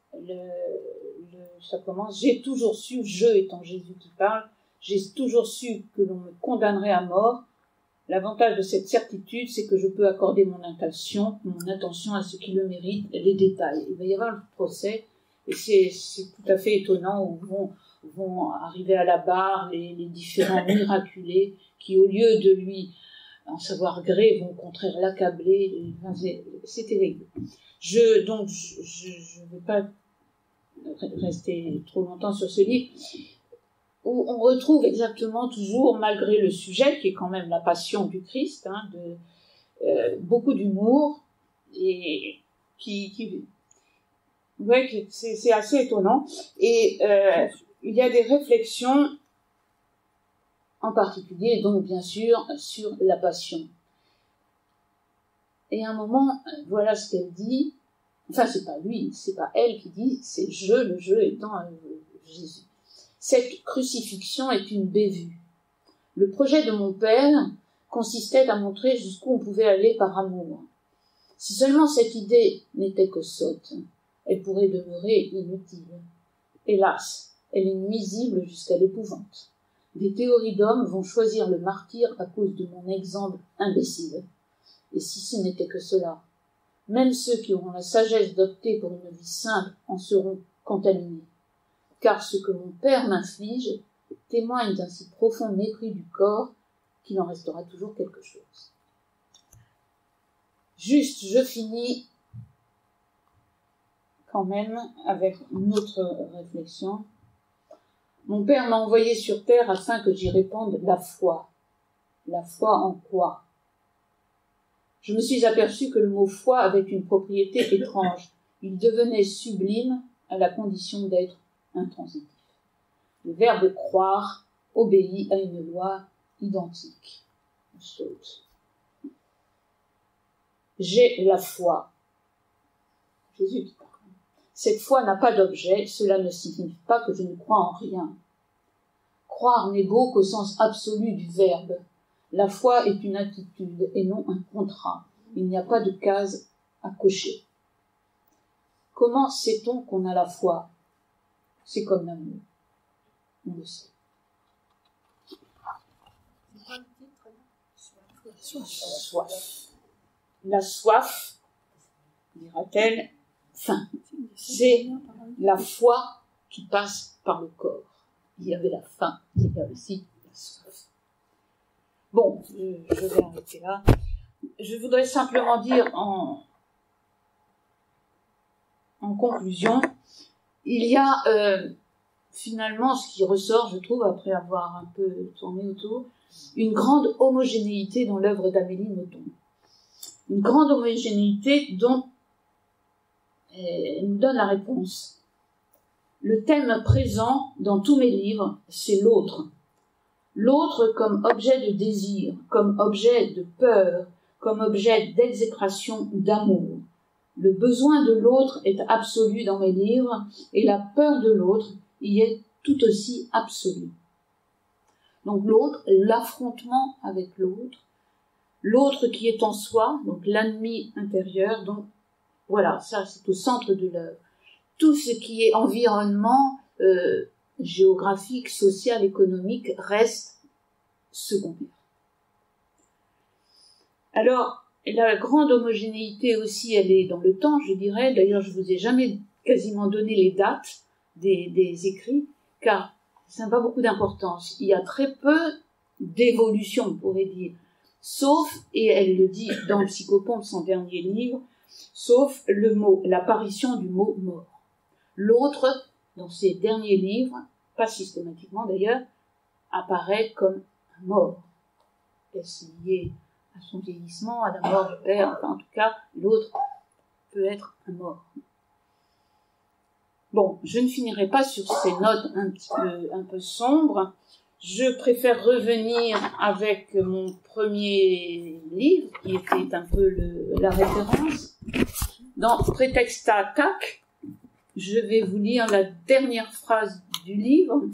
S5: ça commence, j'ai toujours su, je étant Jésus qui parle, j'ai toujours su que l'on me condamnerait à mort. L'avantage de cette certitude, c'est que je peux accorder mon attention à ce qui le mérite, les détails. Il va y avoir le procès, et c'est tout à fait étonnant où vont arriver à la barre les différents miraculés qui, au lieu de lui en savoir gré, vont au contraire l'accabler. Enfin, c'est terrible. Je ne vais pas rester trop longtemps sur ce livre, où on retrouve exactement toujours, malgré le sujet qui est quand même la passion du Christ, beaucoup d'humour, et c'est assez étonnant. Et il y a des réflexions, en particulier, donc bien sûr, sur la passion. Et à un moment, voilà ce qu'elle dit. Enfin, c'est pas lui, c'est pas elle qui dit, c'est le je étant Jésus. Cette crucifixion est une bévue. Le projet de mon père consistait à montrer jusqu'où on pouvait aller par amour. Si seulement cette idée n'était que sotte, elle pourrait demeurer inutile. Hélas, elle est nuisible jusqu'à l'épouvante. Des théories d'hommes vont choisir le martyr à cause de mon exemple imbécile. Et si ce n'était que cela, même ceux qui auront la sagesse d'opter pour une vie simple en seront contaminés. Car ce que mon père m'inflige témoigne d'un si profond mépris du corps qu'il en restera toujours quelque chose. Juste, je finis quand même avec une autre réflexion. Mon père m'a envoyé sur terre afin que j'y répande la foi. La foi en quoi? Je me suis aperçu que le mot foi avait une propriété étrange. Il devenait sublime à la condition d'être intransitif. Le verbe croire obéit à une loi identique. J'ai la foi. Jésus qui parle. Cette foi n'a pas d'objet, cela ne signifie pas que je ne crois en rien. Croire n'est beau qu'au sens absolu du verbe. La foi est une attitude et non un contrat. Il n'y a pas de case à cocher. Comment sait-on qu'on a la foi? C'est comme l'amour. On le sait. Soif. La soif, dira-t-elle, faim. C'est la foi qui passe par le corps. Il y avait la faim, il y a aussi la soif. Bon, je vais arrêter là. Je voudrais simplement dire en conclusion, il y a finalement ce qui ressort, je trouve, après avoir un peu tourné autour, une grande homogénéité dans l'œuvre d'Amélie Nothomb. Une grande homogénéité dont elle nous donne la réponse. Le thème présent dans tous mes livres, c'est l'autre. L'autre comme objet de désir, comme objet de peur, comme objet d'exécration ou d'amour. Le besoin de l'autre est absolu dans mes livres et la peur de l'autre y est tout aussi absolue. Donc l'autre, l'affrontement avec l'autre qui est en soi, donc l'ennemi intérieur, donc voilà, ça c'est au centre de l'œuvre. Tout ce qui est environnement géographique, social, économique reste secondaire. Alors, la grande homogénéité aussi, elle est dans le temps, je dirais. D'ailleurs, je vous ai jamais quasiment donné les dates des écrits, car ça n'a pas beaucoup d'importance. Il y a très peu d'évolution, on pourrait dire. Sauf, et elle le dit dans Psychopompe, son dernier livre, sauf l'apparition du mot mort. L'autre, dans ses derniers livres, pas systématiquement d'ailleurs, apparaît comme un mort. Est-ce lié à son vieillissement, à la mort du père? Enfin, en tout cas, l'autre peut être un mort. Bon, je ne finirai pas sur ces notes un peu sombres. Je préfère revenir avec mon premier livre, qui était un peu la référence. Dans Prétexta Tac, je vais vous lire la dernière phrase du livre.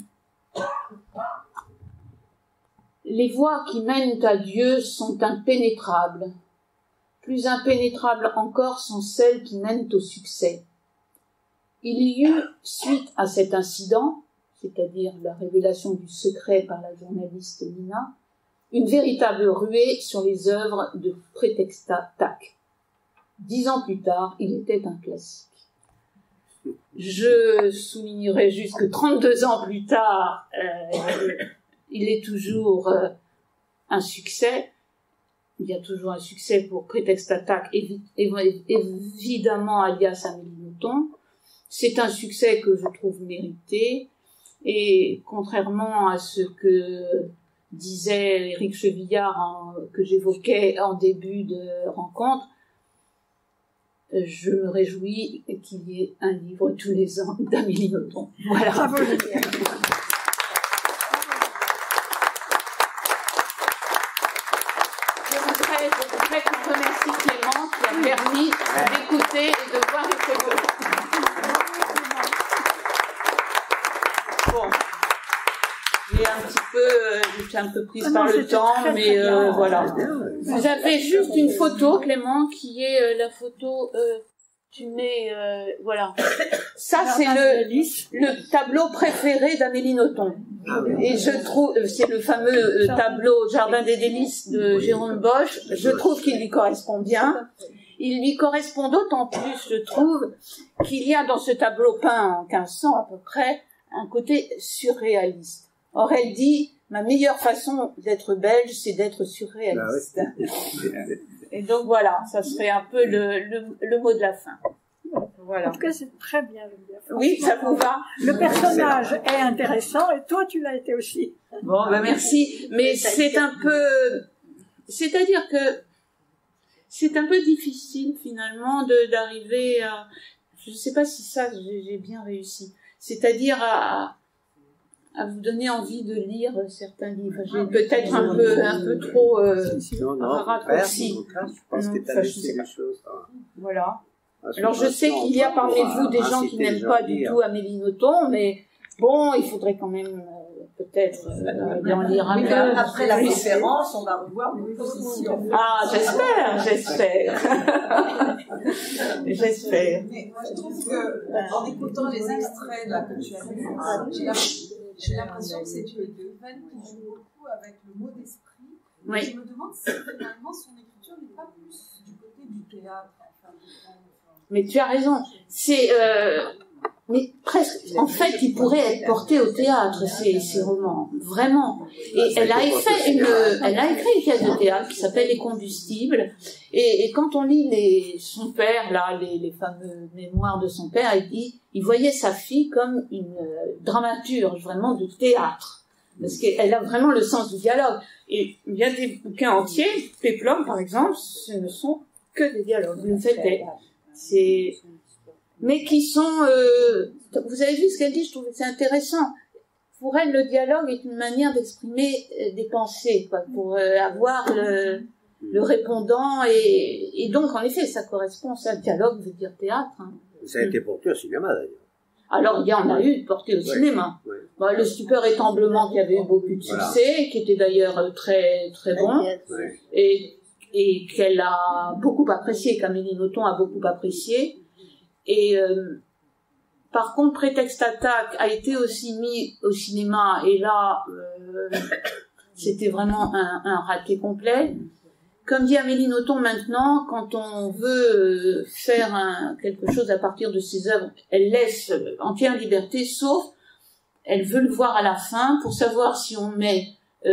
S5: Les voies qui mènent à Dieu sont impénétrables. plus impénétrables encore sont celles qui mènent au succès. Il y eut, suite à cet incident, c'est-à-dire la révélation du secret par la journaliste Nina, une véritable ruée sur les œuvres de Prétexta TAC. 10 ans plus tard, il était un classique. Je soulignerai juste que 32 ans plus tard, il est toujours un succès. Il y a toujours un succès pour Prétexta TAC, évidemment alias Amélie Nothomb. C'est un succès que je trouve mérité. Et contrairement à ce que disait Éric Chevillard, que j'évoquais en début de rencontre, je me réjouis qu'il y ait un livre tous les ans d'Amélie Nothomb. Voilà.
S1: Je voudrais qu'on remercie Clément qui a permis d'écouter et de voir les photos. Bon. J'étais un peu prise par le temps, mais voilà. Vous avez juste une photo, Clément, qui est la photo, tu mets, voilà. Ça, c'est le tableau préféré d'Amélie Nothomb. Et je trouve, c'est le fameux tableau Jardin des délices de Jérôme Bosch. Je trouve qu'il lui correspond bien. Il lui correspond d'autant plus, je trouve, qu'il y a dans ce tableau peint en 1500 à peu près, un côté surréaliste. Or, elle dit, ma meilleure façon d'être belge, c'est d'être surréaliste. Et donc voilà, ça serait un peu le mot de la fin. Voilà.
S2: En tout cas, c'est très bien.
S1: Oui, ça vous va?
S2: Le personnage est intéressant et toi, tu l'as été aussi.
S1: Bon, ben merci. Mais c'est un peu... C'est-à-dire que c'est un peu difficile, finalement, d'arriver à... Je ne sais pas si ça, j'ai bien réussi. C'est-à-dire à vous donner envie de lire certains livres. J'ai peut-être un peu trop raccourci.
S7: Je pense que tu as laissé les choses.
S1: Voilà. Alors je sais qu'il y a parmi vous des gens qui n'aiment pas du tout Amélie Nothomb, mais bon, il faudrait quand même peut-être en lire un peu.
S8: Après la conférence, on va revoir nos positions.
S1: Ah, j'espère. J'espère.
S8: Mais moi, je trouve que, en écoutant les extraits là que tu as lus, j'ai l'impression que c'est une écrivaine qui joue beaucoup avec le mot d'esprit.
S1: Oui.
S8: Je me demande si finalement son écriture n'est pas plus du côté du théâtre.
S1: Mais tu as raison. C'est mais presque. En fait, il pourrait être porté au théâtre ces romans, vraiment. Et elle a écrit une pièce de théâtre qui s'appelle Les Combustibles. Et quand on lit son père là, les fameux mémoires de son père, il voyait sa fille comme une dramaturge vraiment de théâtre, parce qu'elle a vraiment le sens du dialogue. Et il y a des bouquins entiers, Péplum par exemple, ce ne sont que des dialogues. Le fait est, mais qui sont, vous avez vu ce qu'elle dit, je trouve que c'est intéressant. Pour elle, le dialogue est une manière d'exprimer des pensées, quoi, pour avoir le répondant, et donc, en effet, ça correspond, ça, dialogue veut dire théâtre. Hein.
S7: Ça a été porté au cinéma, d'ailleurs.
S1: Alors, il y en a eu porté au cinéma.
S7: Ouais.
S1: Bon, Le Stupeur et Tremblement, qui avait eu beaucoup de succès, qui était d'ailleurs très, très bon, et qu'elle a beaucoup apprécié, qu'Amélie Nothomb a beaucoup apprécié. Et par contre, Prétexta TAC a été aussi mis au cinéma, et là, c'était vraiment un raté complet. Comme dit Amélie Nothomb maintenant, quand on veut faire quelque chose à partir de ses œuvres, elle laisse entière liberté, sauf elle veut le voir à la fin pour savoir si on met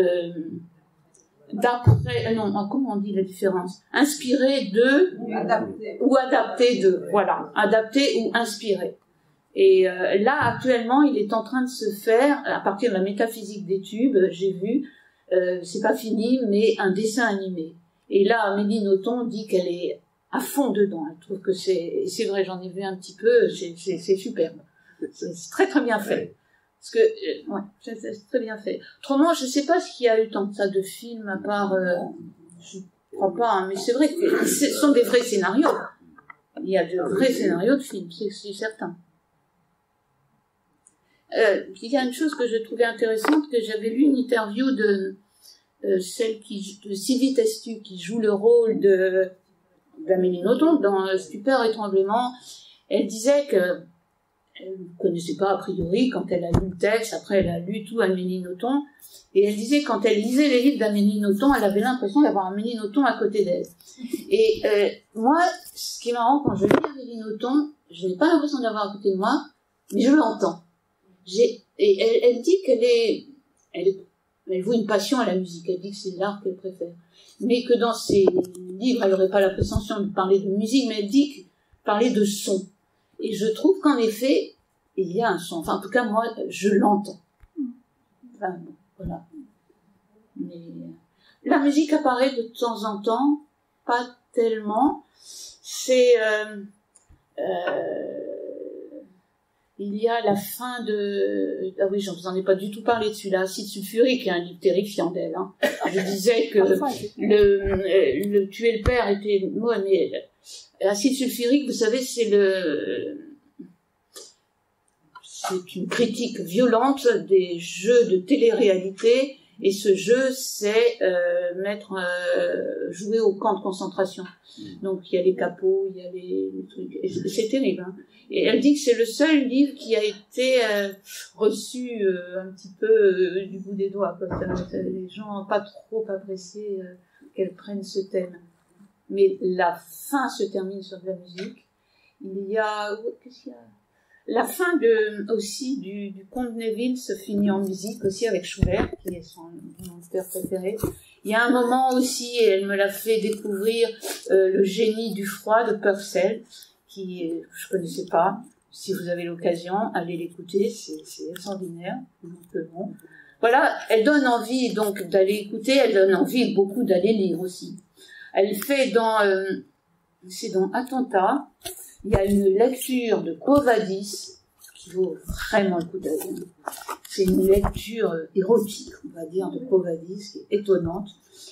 S1: comment on dit la différence? Inspiré de ou adapté de, voilà, adapté ou inspiré. Et là, actuellement, il est en train de se faire, à partir de la métaphysique des tubes, j'ai vu, c'est pas fini, mais un dessin animé. Et là, Amélie Nothomb dit qu'elle est à fond dedans. Elle trouve que c'est vrai, j'en ai vu un petit peu, c'est superbe. C'est très très bien fait. Parce que, ouais, c'est très bien fait. Autrement, je sais pas s'il y a eu tant que ça de films, à part, je crois pas, hein, mais c'est vrai que ce sont des vrais scénarios. Il y a de vrais scénarios de films, c'est certain. Il y a une chose que je trouvais intéressante, que j'avais lu une interview de Sylvie Testu, qui joue le rôle de
S5: d'Amélie Nothomb, dans Stupeur, étranglement, elle disait que elle ne connaissait pas a priori quand elle a lu le texte, après elle a lu tout Amélie Nothomb, et elle disait que quand elle lisait les livres d'Amélie Nothomb, elle avait l'impression d'avoir Amélie Nothomb à côté d'elle. Et moi, ce qui est marrant, quand je lis Amélie Nothomb, je n'ai pas l'impression d'avoir à côté de moi, mais je l'entends. Et elle dit elle voue une passion à la musique, elle dit que c'est l'art qu'elle préfère. Mais que dans ses livres, elle n'aurait pas la prétention de parler de musique, mais elle dit parler de son. Et je trouve qu'en effet, il y a un son. Enfin, en tout cas, moi, je l'entends. Enfin, bon, voilà. Mais la musique apparaît de temps en temps, pas tellement. C'est... il y a la fin de... Ah oui, je ne vous en ai pas du tout parlé de celui-là, Acide sulfurique, qui est un livre terrifiant d'elle. Hein. Je disais que le tuer le père était... Ouais, mais Acide sulfurique, vous savez, c'est une critique violente des jeux de télé-réalité, et ce jeu, c'est jouer au camp de concentration. Donc il y a les capots, il y a les trucs, et c'est terrible. Hein. Et elle dit que c'est le seul livre qui a été reçu un petit peu du bout des doigts. Les gens n'ont pas trop apprécié qu'elle prenne ce thème. Mais la fin se termine sur de la musique. Il y a... Qu'est-ce qu'il y a ? La fin aussi du Comte Neville se finit en musique aussi avec Schubert, qui est son auteur préféré. Il y a un moment aussi, et elle me l'a fait découvrir, le génie du froid de Purcell, qui je connaissais pas. Si vous avez l'occasion, allez l'écouter, c'est extraordinaire. Donc, bon. Voilà, elle donne envie donc d'aller écouter, elle donne envie beaucoup d'aller lire aussi. Elle fait c'est dans Attentat, il y a une lecture de Quo Vadis qui vaut vraiment le coup d'œil. C'est une lecture érotique, on va dire, de Quo Vadis, qui est étonnante.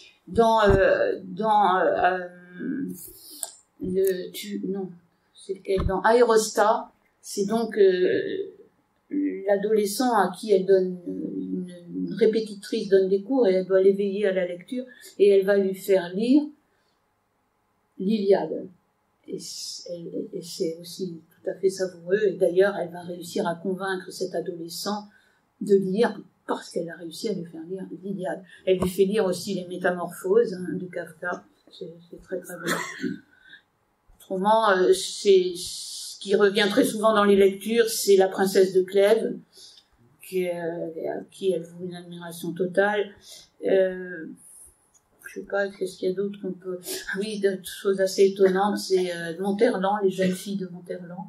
S5: C'est lequel ? Dans Aérostat, c'est donc l'adolescent à qui elle donne une répétitrice donne des cours et elle doit l'éveiller à la lecture et elle va lui faire lire l'Iliade. Et c'est aussi tout à fait savoureux. Et d'ailleurs, elle va réussir à convaincre cet adolescent de lire parce qu'elle a réussi à lui faire lire l'Iliade. Elle lui fait lire aussi les Métamorphoses de Kafka. C'est très très bon. Autrement, c'est ce qui revient très souvent dans les lectures, c'est La Princesse de Clèves, à qui elle voue une admiration totale. Je sais pas, qu'est-ce qu'il y a d'autre qu'on peut... Oui, d'autres choses assez étonnantes, c'est Monterland, les jeunes filles de Monterland.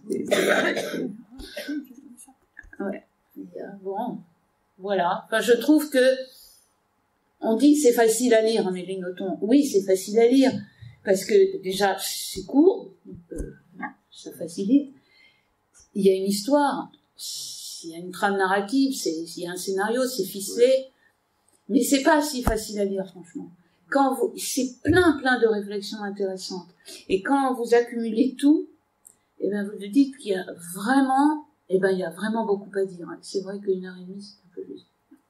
S5: Ouais. Bon, voilà. Enfin, je trouve que on dit que c'est facile à lire, Amélie Nothomb. Oui, c'est facile à lire, parce que déjà, c'est court, ça facilite. Il y a une histoire, il y a une trame narrative, il y a un scénario, c'est ficelé. Mais c'est pas si facile à lire, franchement. C'est plein de réflexions intéressantes. Et quand vous accumulez tout, eh ben, vous vous dites qu'il y a vraiment, beaucoup à dire. C'est vrai qu'1 heure et demie, c'est un peu juste.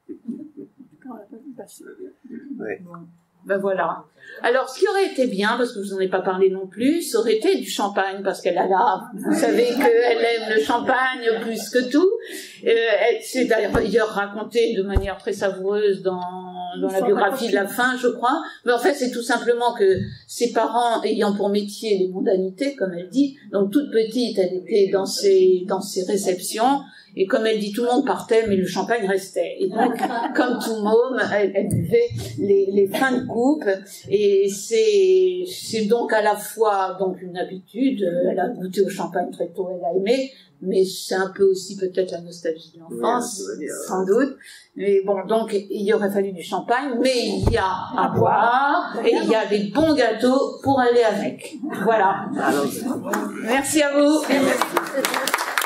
S7: Ouais.
S5: Bon. Ben voilà. Alors, ce qui aurait été bien, parce que je vous en ai pas parlé non plus, ça aurait été du champagne, parce qu'elle a là, vous savez qu'elle aime le champagne plus que tout. Elle s'est d'ailleurs racontée de manière très savoureuse dans la biographie de la fin, je crois. Mais en fait, c'est tout simplement que ses parents, ayant pour métier les mondanités, comme elle dit, donc toute petite, elle était dans ses réceptions, et comme elle dit, tout le monde partait, mais le champagne restait. Et donc, comme tout môme, elle buvait les fins de coupe, et c'est donc à la fois donc une habitude, elle a goûté au champagne très tôt, elle a aimé, mais c'est un peu aussi peut-être la nostalgie de l'enfance, sans doute. Mais bon, donc il y aurait fallu du champagne, mais il y a à boire, et il y a des bons gâteaux pour aller avec. Voilà. Merci à vous.